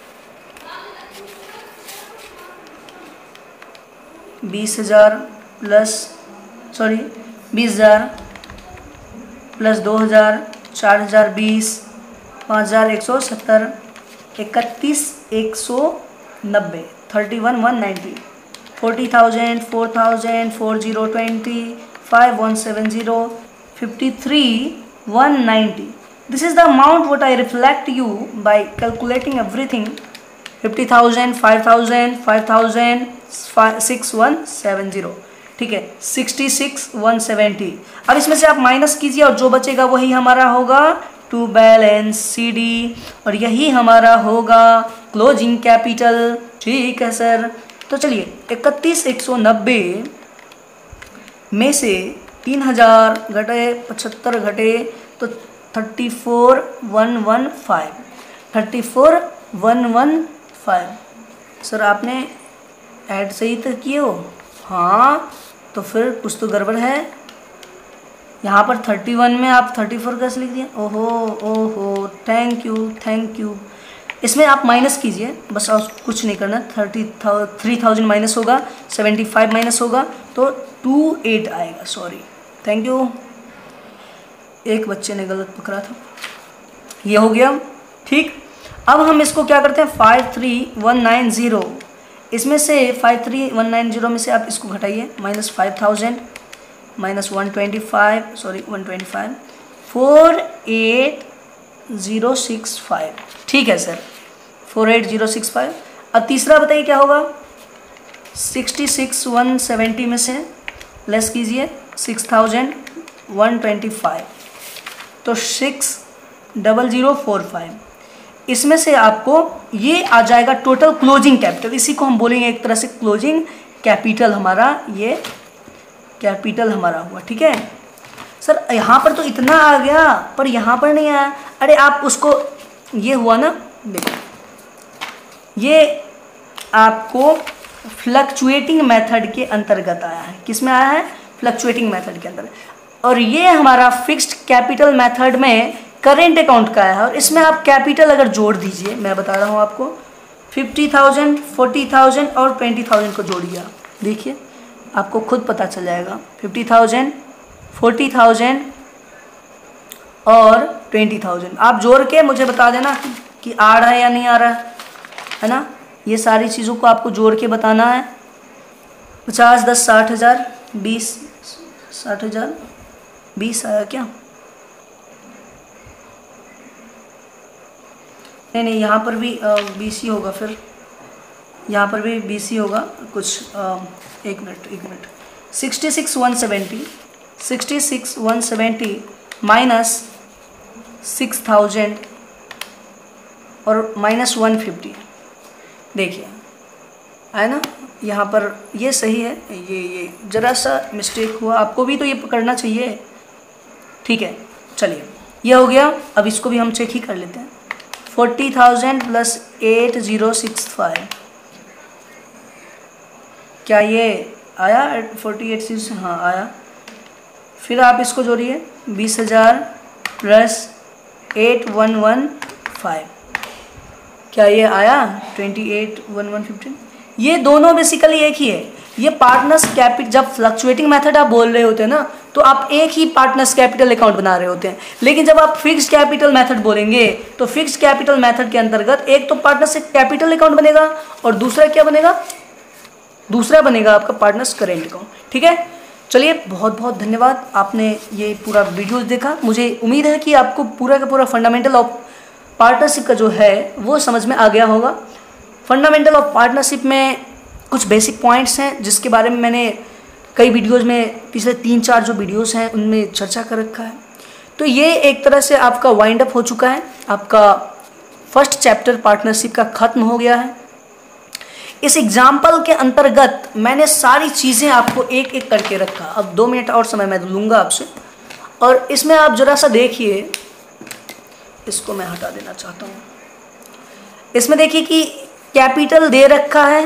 बीस हजार प्लस, सॉरी बीस हजार प्लस दो हज़ार, चार हज़ार बीस, पाँच हज़ार एक सौ सत्तर, इकतीस एक सौ नब्बे, thirty one one ninety, forty thousand, four thousand, four zero twenty, five one seven zero, fifty three one ninety. This is the amount what I reflect you by calculating everything. fifty thousand, five thousand, five thousand, six one seven zero. ठीक है, सिक्सटी सिक्स वन सेवेंटी। अब इसमें से आप माइनस कीजिए और जो बचेगा वही हमारा होगा टू बैलेंस सी डी, और यही हमारा होगा क्लोजिंग कैपिटल। ठीक है सर, तो चलिए इकतीस एक सौ नब्बे में से तीन हजार घटे पचहत्तर घटे तो thirty four one one five, thirty four one one five. Sir आपने ऐड सही तो किए हो? हाँ, तो फिर कुछ तो गड़बड़ है। यहाँ पर थर्टी वन में आप थर्टी फोर कैसे लिख दिए? ओहो ओहो, थैंक यू थैंक यू। इसमें आप माइनस कीजिए बस, और कुछ नहीं करना। थर्टी थ्री थाउजेंड माइनस होगा, सेवेंटी फाइव माइनस होगा तो टू एट आएगा। Sorry, thank you. एक बच्चे ने गलत पकड़ा था, ये हो गया ठीक। अब हम इसको क्या करते हैं, five three one nine zero, इसमें से five three one nine zero में से आप इसको घटाइए, minus five thousand minus one twenty five sorry one twenty five four eight zero six five, ठीक है sir, four eight zero six five. अब तीसरा बताइए क्या होगा, सिक्सटी सिक्स वन सेवेंटी में से लेस कीजिए six thousand one twenty five, तो six double zero four five, इसमें से आपको ये आ जाएगा टोटल क्लोजिंग कैपिटल, इसी को हम बोलेंगे एक तरह से क्लोजिंग कैपिटल, हमारा ये कैपिटल हमारा हुआ, ठीक है सर। यहाँ पर तो इतना आ गया पर यहाँ पर नहीं आया, अरे आप उसको, ये हुआ ना, देखो ये आपको फ्लक्चुएटिंग मेथड के अंतर्गत आया है, किस में आया है, फ्लक्चुएटिंग मेथड के अंदर, और ये हमारा फिक्स्ड कैपिटल मेथड में करेंट अकाउंट का है, और इसमें आप कैपिटल अगर जोड़ दीजिए, मैं बता रहा हूँ आपको, फिफ्टी थाउजेंड फोर्टी थाउजेंड और ट्वेंटी थाउजेंड को जोड़िए, देखिए आपको खुद पता चल जाएगा, फिफ्टी थाउजेंड फोर्टी थाउजेंड और ट्वेंटी थाउजेंड, आप जोड़ के मुझे बता देना कि आ रहा है या नहीं आ रहा है, है ना। ये सारी चीज़ों को आपको जोड़ के बताना है, पचास दस साठ हज़ार, बीस साठ हज़ार, बीस आया क्या, नहीं नहीं यहाँ पर भी बीस ही होगा, फिर यहाँ पर भी बीस ही होगा कुछ, आ, एक मिनट एक minute, sixty six one seventy, sixty six one seventy minus six thousand और माइनस वन फिफ्टी, देखिए है ना, यहाँ पर ये सही है, ये ये ज़रा सा मिस्टेक हुआ, आपको भी तो ये पकड़ना चाहिए, ठीक है। चलिए ये हो गया, अब इसको भी हम चेक ही कर लेते हैं, forty thousand plus eight zero six five, क्या ये आया, फोर्टी एट सिक्स, हाँ आया। फिर आप इसको जोड़िए, बीस हज़ार plus eight one one five, क्या ये आया, twenty eight one one fifteen, ये दोनों बेसिकली एक ही है। ये पार्टनर्स कैपिटल, जब फ्लक्चुएटिंग मेथड आप बोल रहे होते हैं ना, तो आप एक ही पार्टनर्स कैपिटल अकाउंट बना रहे होते हैं, लेकिन जब आप फिक्स्ड कैपिटल मेथड बोलेंगे तो फिक्स्ड कैपिटल मेथड के अंतर्गत एक तो पार्टनर्स कैपिटल अकाउंट बनेगा और दूसरा क्या बनेगा, दूसरा बनेगा आपका पार्टनर्स करेंट अकाउंट, ठीक है। चलिए बहुत बहुत धन्यवाद, आपने ये पूरा वीडियो देखा, मुझे उम्मीद है कि आपको पूरा का पूरा फंडामेंटल ऑफ पार्टनरशिप का जो है वो समझ में आ गया होगा। फंडामेंटल ऑफ पार्टनरशिप में कुछ बेसिक पॉइंट्स हैं जिसके बारे में मैंने कई वीडियोज़ में, पिछले तीन चार जो वीडियोज़ हैं उनमें चर्चा कर रखा है। तो ये एक तरह से आपका वाइंड अप हो चुका है, आपका फर्स्ट चैप्टर पार्टनरशिप का ख़त्म हो गया है। इस एग्जाम्पल के अंतर्गत मैंने सारी चीज़ें आपको एक एक करके रखा। अब दो मिनट और समय मैं लूँगा आपसे, और इसमें आप ज़रा सा देखिए, इसको मैं हटा देना चाहता हूँ। इसमें देखिए कि कैपिटल दे रखा है,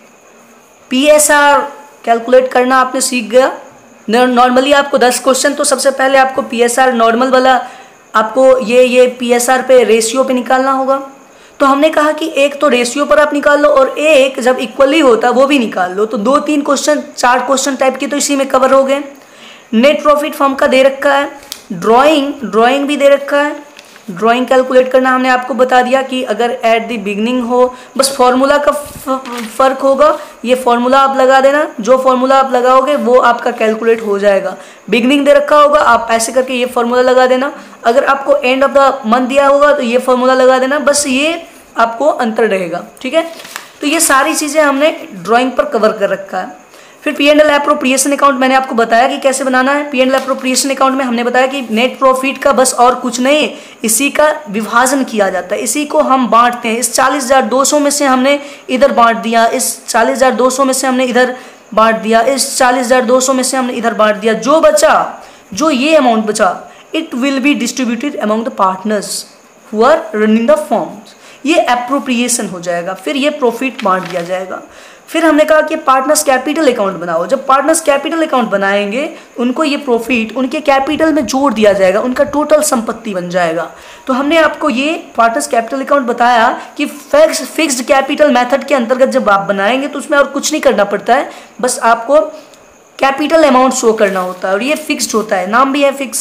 पीएसआर कैलकुलेट करना आपने सीख गया। नॉर्मली आपको दस क्वेश्चन, तो सबसे पहले आपको पीएसआर नॉर्मल वाला, आपको ये ये पीएसआर पे रेशियो पे निकालना होगा। तो हमने कहा कि एक तो रेशियो पर आप निकाल लो और एक जब इक्वली होता है वो भी निकाल लो। तो दो तीन क्वेश्चन, चार क्वेश्चन टाइप के तो इसी में कवर हो गए। नेट प्रॉफिट फर्म का दे रखा है, ड्राइंग ड्राइंग भी दे रखा है, ड्राइंग कैलकुलेट करना हमने आपको बता दिया कि अगर एट द बिगनिंग हो, बस फॉर्मूला का फ़र्क होगा, ये फॉर्मूला आप लगा देना, जो फॉर्मूला आप लगाओगे वो आपका कैलकुलेट हो जाएगा। बिगनिंग दे रखा होगा, आप ऐसे करके ये फॉर्मूला लगा देना। अगर आपको एंड ऑफ द मंथ दिया होगा तो ये फॉर्मूला लगा देना, बस ये आपको अंतर रहेगा, ठीक है। तो ये सारी चीज़ें हमने ड्राइंग पर कवर कर रखा है। फिर P and L appropriation account मैंने आपको बताया कि कैसे बनाना है। P and L appropriation account में हमने बताया कि नेट प्रॉफिट का बस और कुछ नहीं, इसी का विभाजन किया जाता है, इसी को हम बांटते हैं। इस चालीस हज़ार दो सौ में से हमने इधर बांट दिया, इस चालीस हज़ार दो सौ में से हमने इधर बांट दिया, इस चालीस हज़ार दो सौ में से हमने इधर बांट दिया। जो बचा, जो ये अमाउंट बचा, it will be distributed among the partners who are running the firms. ये एप्रोप्रिएशन हो जाएगा, फिर ये प्रॉफिट बांट दिया जाएगा। फिर हमने कहा कि पार्टनर्स कैपिटल अकाउंट बनाओ। जब पार्टनर्स कैपिटल अकाउंट बनाएंगे, उनको ये प्रॉफिट उनके कैपिटल में जोड़ दिया जाएगा, उनका टोटल संपत्ति बन जाएगा। तो हमने आपको ये पार्टनर्स कैपिटल अकाउंट बताया कि फिक्स फिक्स्ड कैपिटल मेथड के अंतर्गत जब आप बनाएंगे तो उसमें और कुछ नहीं करना पड़ता है, बस आपको कैपिटल अमाउंट शो करना होता है और ये फिक्स्ड होता है, नाम भी है फिक्स।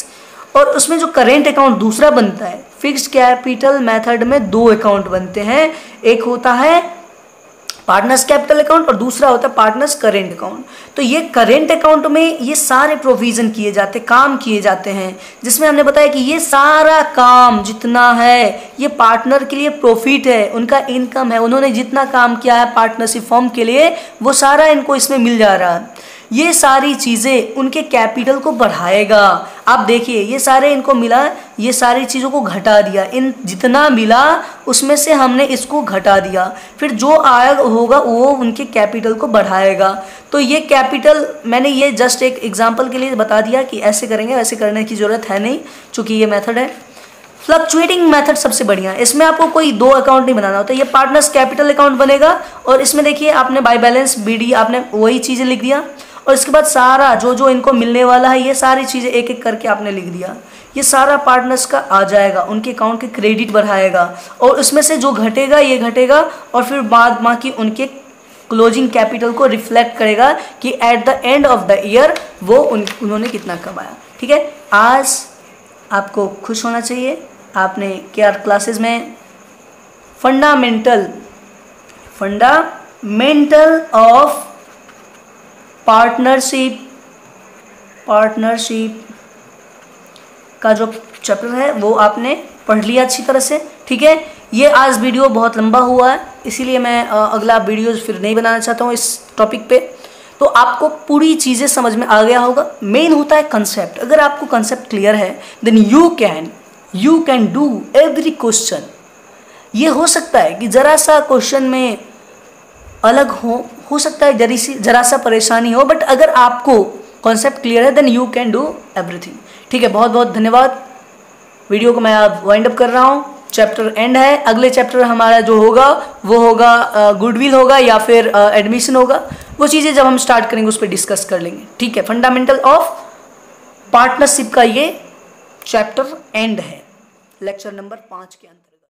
और उसमें जो करेंट अकाउंट दूसरा बनता है, फिक्स्ड कैपिटल मेथड में दो अकाउंट बनते हैं, एक होता है पार्टनर्स कैपिटल अकाउंट और दूसरा होता है पार्टनर्स करेंट अकाउंट। तो ये करेंट अकाउंट में ये सारे प्रोविजन किए जाते काम किए जाते हैं, जिसमें हमने बताया कि ये सारा काम जितना है ये पार्टनर के लिए प्रॉफिट है, उनका इनकम है, उन्होंने जितना काम किया है पार्टनरशिप फॉर्म के लिए वो सारा इनको इसमें मिल जा रहा है। ये सारी चीज़ें उनके कैपिटल को बढ़ाएगा। आप देखिए ये सारे इनको मिला, ये सारी चीज़ों को घटा दिया, इन जितना मिला उसमें से हमने इसको घटा दिया, फिर जो आया होगा वो उनके कैपिटल को बढ़ाएगा। तो ये कैपिटल मैंने ये जस्ट एक एग्जांपल के लिए बता दिया कि ऐसे करेंगे, वैसे करने की ज़रूरत है नहीं, चूँकि ये मेथड है। फ्लक्चुएटिंग मेथड सबसे बढ़िया है, इसमें आपको कोई दो अकाउंट नहीं बनाना होता, ये पार्टनर्स कैपिटल अकाउंट बनेगा और इसमें देखिए आपने बाय बैलेंस बी डी आपने वही चीज़ें लिख दिया और इसके बाद सारा जो जो इनको मिलने वाला है ये सारी चीज़ें एक एक करके आपने लिख दिया, ये सारा पार्टनर्स का आ जाएगा, उनके अकाउंट के क्रेडिट बढ़ाएगा और उसमें से जो घटेगा ये घटेगा और फिर बाद बाकी उनके क्लोजिंग कैपिटल को रिफ्लेक्ट करेगा कि at the end of the year वो उन उन्होंने कितना कमाया। ठीक है, आज आपको खुश होना चाहिए, आपने केआर क्लासेस में fundamental fundamental of partnership partnership का जो चैप्टर है वो आपने पढ़ लिया अच्छी तरह से। ठीक है, ये आज वीडियो बहुत लंबा हुआ है इसीलिए मैं अगला वीडियो फिर नहीं बनाना चाहता हूँ इस टॉपिक पे। तो आपको पूरी चीज़ें समझ में आ गया होगा। मेन होता है कंसेप्ट, अगर आपको कंसेप्ट क्लियर है then you can you can do every question. ये हो सकता है कि ज़रा सा क्वेश्चन में अलग हो हो सकता है जरी सी जरा सा परेशानी हो, बट अगर आपको कॉन्सेप्ट क्लियर है then you can do everything. ठीक है, बहुत बहुत धन्यवाद। वीडियो को मैं अब वाइंड अप कर रहा हूँ, चैप्टर एंड है। अगले चैप्टर हमारा जो होगा वो होगा गुडविल होगा या फिर एडमिशन होगा, वो चीज़ें जब हम स्टार्ट करेंगे उस पर डिस्कस कर लेंगे। ठीक है, फंडामेंटल ऑफ पार्टनरशिप का ये चैप्टर एंड है लेक्चर नंबर पाँच के अंदर।